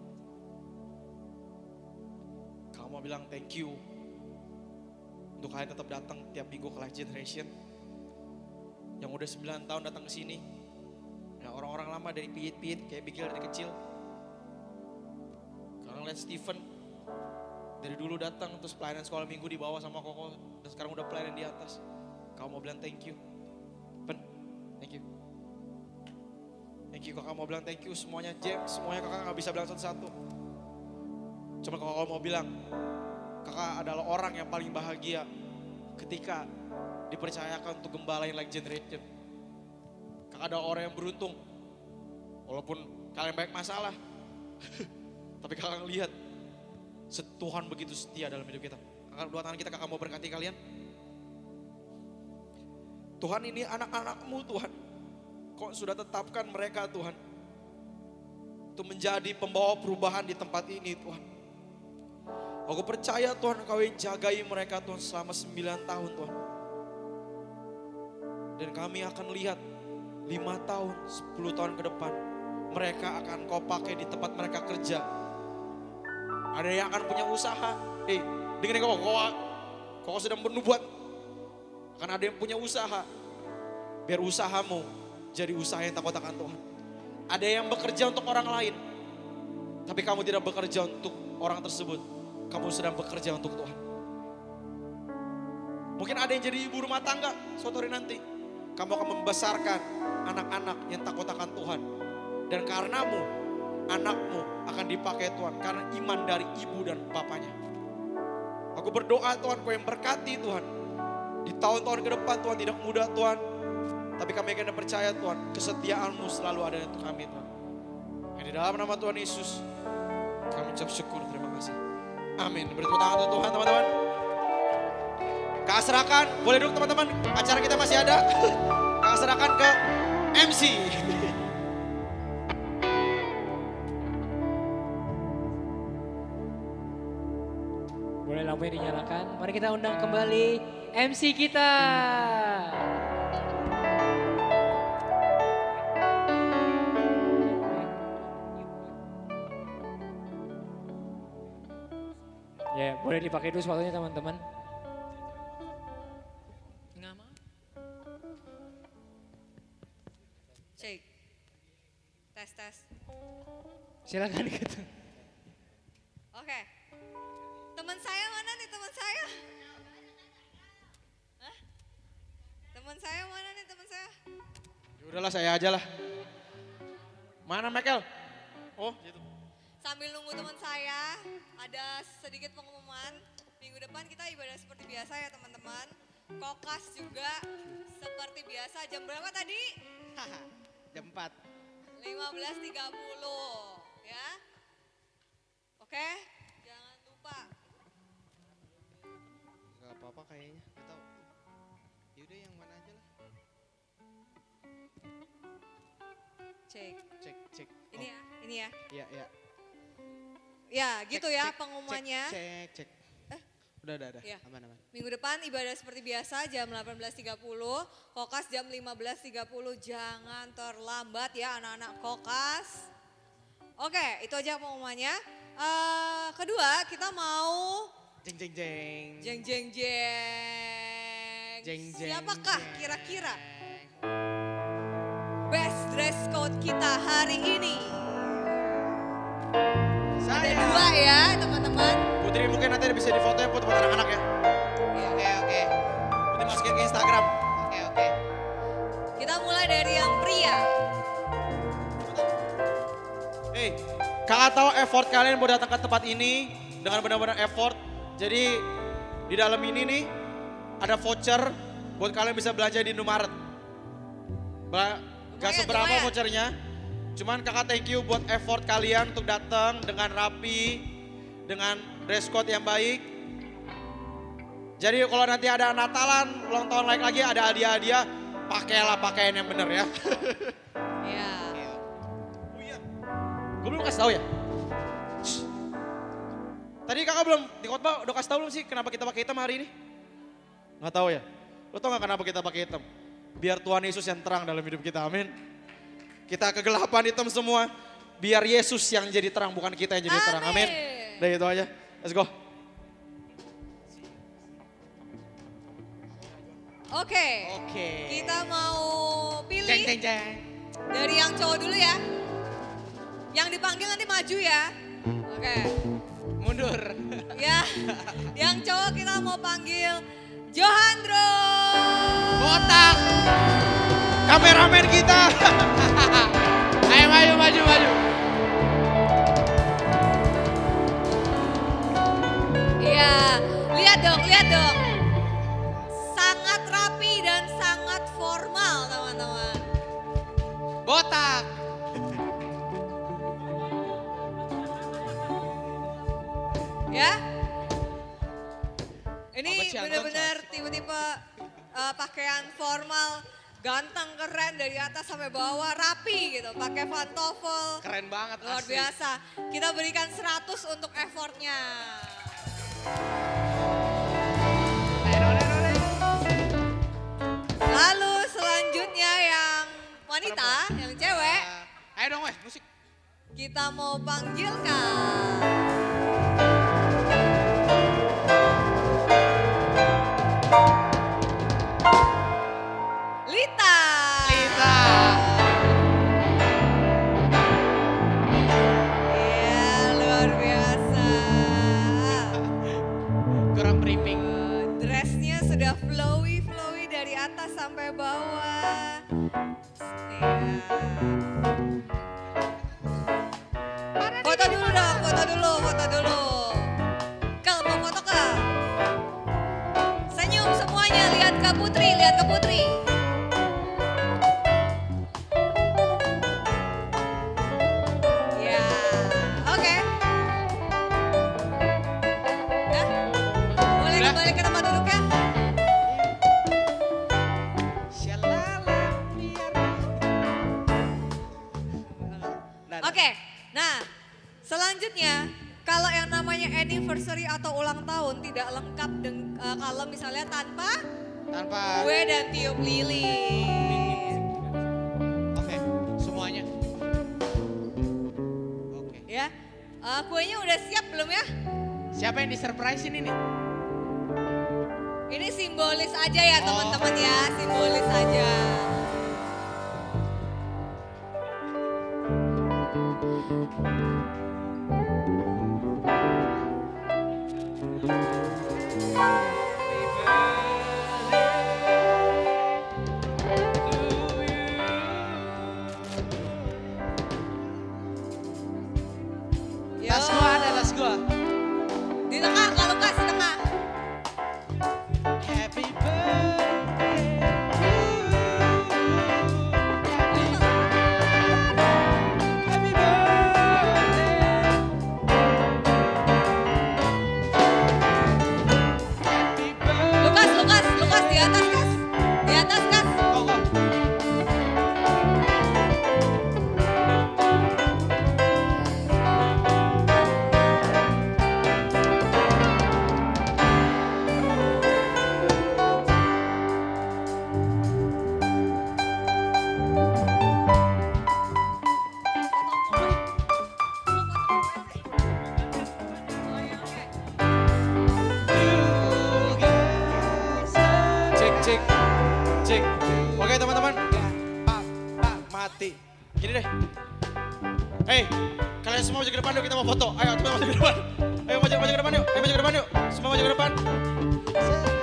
Speaker 1: Kamu mau bilang thank you untuk kalian tetap datang tiap minggu ke Life Generation. Yang udah sembilan tahun datang ke sini. Nah, orang-orang lama dari pihit-pihit kayak Bigil dari kecil. Kalau lihat Steven dari dulu datang terus pelayanan sekolah minggu di bawah sama Koko dan sekarang udah pelayanan di atas. Kamu mau bilang thank you. Ben, thank you. Thank you, kakak mau bilang thank you semuanya. James, semuanya kakak gak bisa bilang satu-satu. Cuma kakak mau bilang, kakak adalah orang yang paling bahagia ketika dipercayakan untuk gembalain Life Generation. Kakak adalah orang yang beruntung. Walaupun kalian banyak masalah. Tapi kakak lihat Tuhan begitu setia dalam hidup kita. Kakak dua tangan kita, kakak mau berkati kalian. Tuhan, ini anak-anakmu Tuhan. Kok sudah tetapkan mereka Tuhan untuk menjadi pembawa perubahan di tempat ini Tuhan. Aku percaya Tuhan Kau yang jagai mereka Tuhan selama sembilan tahun Tuhan. Dan kami akan lihat lima tahun, sepuluh tahun ke depan mereka akan Kau pakai di tempat mereka kerja. Ada yang akan punya usaha. Eh, dengerin kau, kau, kau sedang bernubuat. Akan ada yang punya usaha. Biar usahamu jadi usaha yang takut akan Tuhan. Ada yang bekerja untuk orang lain. Tapi kamu tidak bekerja untuk orang tersebut. Kamu sedang bekerja untuk Tuhan. Mungkin ada yang jadi ibu rumah tangga suatu hari nanti. Kamu akan membesarkan anak-anak yang takut akan Tuhan. Dan karenamu, anakmu akan dipakai Tuhan. Karena iman dari ibu dan bapaknya. Aku berdoa Tuhan, Kau yang berkati Tuhan. Di tahun-tahun ke depan Tuhan tidak mudah Tuhan. Tapi kami akan percaya Tuhan, kesetiaan-Mu selalu ada untuk kami Tuhan. Dan di dalam nama Tuhan Yesus, kami ucap syukur, terima kasih. Amin. Beri tepuk tangan untuk Tuhan teman-teman. Kak serahkan, boleh duduk teman-teman. Acara kita masih ada. Kak serahkan ke M C.
Speaker 2: Boleh lampunya dinyalakan. Mari kita undang kembali M C kita. Ya, boleh dipakai dulu sepatunya teman-teman. Nggak mau.
Speaker 3: Cek. Tes tes.
Speaker 2: Silakan gitu.
Speaker 3: Oke. Teman saya mana nih teman saya? Hah? Teman saya mana nih teman saya?
Speaker 1: Ya udahlah saya aja lah. Mana Michael? Oh gitu.
Speaker 3: Sambil nunggu teman saya, ada sedikit pengumuman. Minggu depan kita ibadah seperti biasa ya teman-teman. Kokas juga seperti biasa. Jam berapa tadi?
Speaker 1: Jam empat.
Speaker 3: lima belas tiga puluh ya. Oke, jangan lupa.
Speaker 1: Gak apa-apa kayaknya, gak tau. Yaudah yang mana aja lah.
Speaker 3: Cek.
Speaker 1: Cek, cek.
Speaker 3: Ini ya, ini ya.
Speaker 1: Iya, iya.
Speaker 3: Ya, gitu
Speaker 1: Cek,
Speaker 3: ya
Speaker 1: cek,
Speaker 3: pengumumannya.
Speaker 1: Cek, cek, cek.
Speaker 3: Eh?
Speaker 1: Udah, udah, udah.
Speaker 3: Iya.
Speaker 1: Aman, aman.
Speaker 3: Minggu depan ibadah seperti biasa jam delapan belas tiga puluh, Kokas jam lima belas tiga puluh. Jangan terlambat ya anak-anak Kokas. Oke, itu aja pengumumannya. Eh, kedua, kita mau
Speaker 1: Jeng, jeng, jeng.
Speaker 3: jeng jeng jeng.
Speaker 1: Jeng, jeng,
Speaker 3: Siapakah
Speaker 1: jeng.
Speaker 3: kira-kira best dress code kita hari ini? Ada
Speaker 1: Saya.
Speaker 3: dua ya teman-teman.
Speaker 1: Putri mungkin nanti bisa di foto ya buat anak-anak ya. Oke, oke. Putri masukin ke Instagram. Oke, oke.
Speaker 3: Kita mulai dari yang pria.
Speaker 1: Hei, kakak tahu effort kalian buat datang ke tempat ini dengan benar-benar effort. Jadi di dalam ini nih ada voucher buat kalian bisa belanja di Indomaret. Ba- Gak
Speaker 3: Lumayan,
Speaker 1: seberapa
Speaker 3: lumayan.
Speaker 1: vouchernya. Cuman kakak thank you buat effort kalian untuk datang dengan rapi, dengan dress code yang baik. Jadi kalau nanti ada Natalan, ulang tahun lain lagi ada hadiah-hadiah, pakailah pakaian yang bener ya.
Speaker 3: Ya.
Speaker 1: Oh iya, gue belum kasih tahu ya. Shh. Tadi kakak belum di khotbah udah kasih tahu belum sih kenapa kita pakai hitam hari ini? Nggak tahu ya. Lo tau nggak kenapa kita pakai hitam? Biar Tuhan Yesus yang terang dalam hidup kita, amin. Kita kegelapan hitam semua, biar Yesus yang jadi terang bukan kita yang jadi terang, amin. Udah itu aja, let's go.
Speaker 3: Oke.
Speaker 1: Oke.
Speaker 3: Kita mau pilih
Speaker 1: Jeng jeng jeng.
Speaker 3: dari yang cowok dulu ya. Yang dipanggil nanti maju ya. Oke.
Speaker 1: Mundur.
Speaker 3: Ya. Yang cowok kita mau panggil Johandro.
Speaker 1: Botak. Kameramen kita.
Speaker 2: Ayo maju, maju, maju.
Speaker 3: Iya, lihat dong, lihat dong. Sangat rapi dan sangat formal teman-teman.
Speaker 1: Botak.
Speaker 3: Ya. Ini
Speaker 1: Apa sih, Anton?
Speaker 3: benar-benar tipe-tipe eh, pakaian formal, ganteng, keren dari atas sampai bawah, rapi gitu. Pakai pantofel,
Speaker 1: Keren banget
Speaker 3: luar
Speaker 1: asli.
Speaker 3: biasa. Kita berikan seratus untuk effortnya. Lalu selanjutnya yang wanita, yang cewek,
Speaker 1: Ayo dong wes, musik.
Speaker 3: kita mau panggilkan. Lita.
Speaker 1: Lita.
Speaker 3: Iya, luar biasa.
Speaker 1: Kurang briefing.
Speaker 3: Eh, Dressnya sudah flowy-flowy dari atas sampai bawah. Iya. Foto dulu dong, foto dulu, foto dulu. Kel, mau foto Kel? Senyum semuanya, lihat ke Putri, lihat ke Putri. Ya, oke. Oke, nah selanjutnya kalau yang namanya anniversary atau ulang tahun tidak lengkap deng- uh, kalau misalnya tanpa
Speaker 4: Tanpa.
Speaker 3: kue dan tiup lilin.
Speaker 4: Oke, semuanya. Oke.
Speaker 3: Ya, uh, kuenya udah siap belum ya?
Speaker 4: Siapa yang disurprisein ini?
Speaker 3: Ini simbolis aja ya
Speaker 4: Oh.
Speaker 3: teman-teman ya, simbolis aja. Yo.
Speaker 4: Tas gua ada, tas gua.
Speaker 3: Di tengah, Kak Lukas di tengah.
Speaker 4: Happy birthday. Happy birthday. Happy birthday.
Speaker 3: Lukas, Lukas, Lukas di atas Kas. Di atas Kas.
Speaker 4: Oh, oh.
Speaker 1: Cek, cek, cek. Oke teman-teman, mati. Gini deh. Hei, kalian semua maju ke depan yuk, kita mau foto. Ayo, kita maju ke depan. Ayo maju, maju ke depan yuk. Ayo maju ke depan yuk. Semua maju ke depan.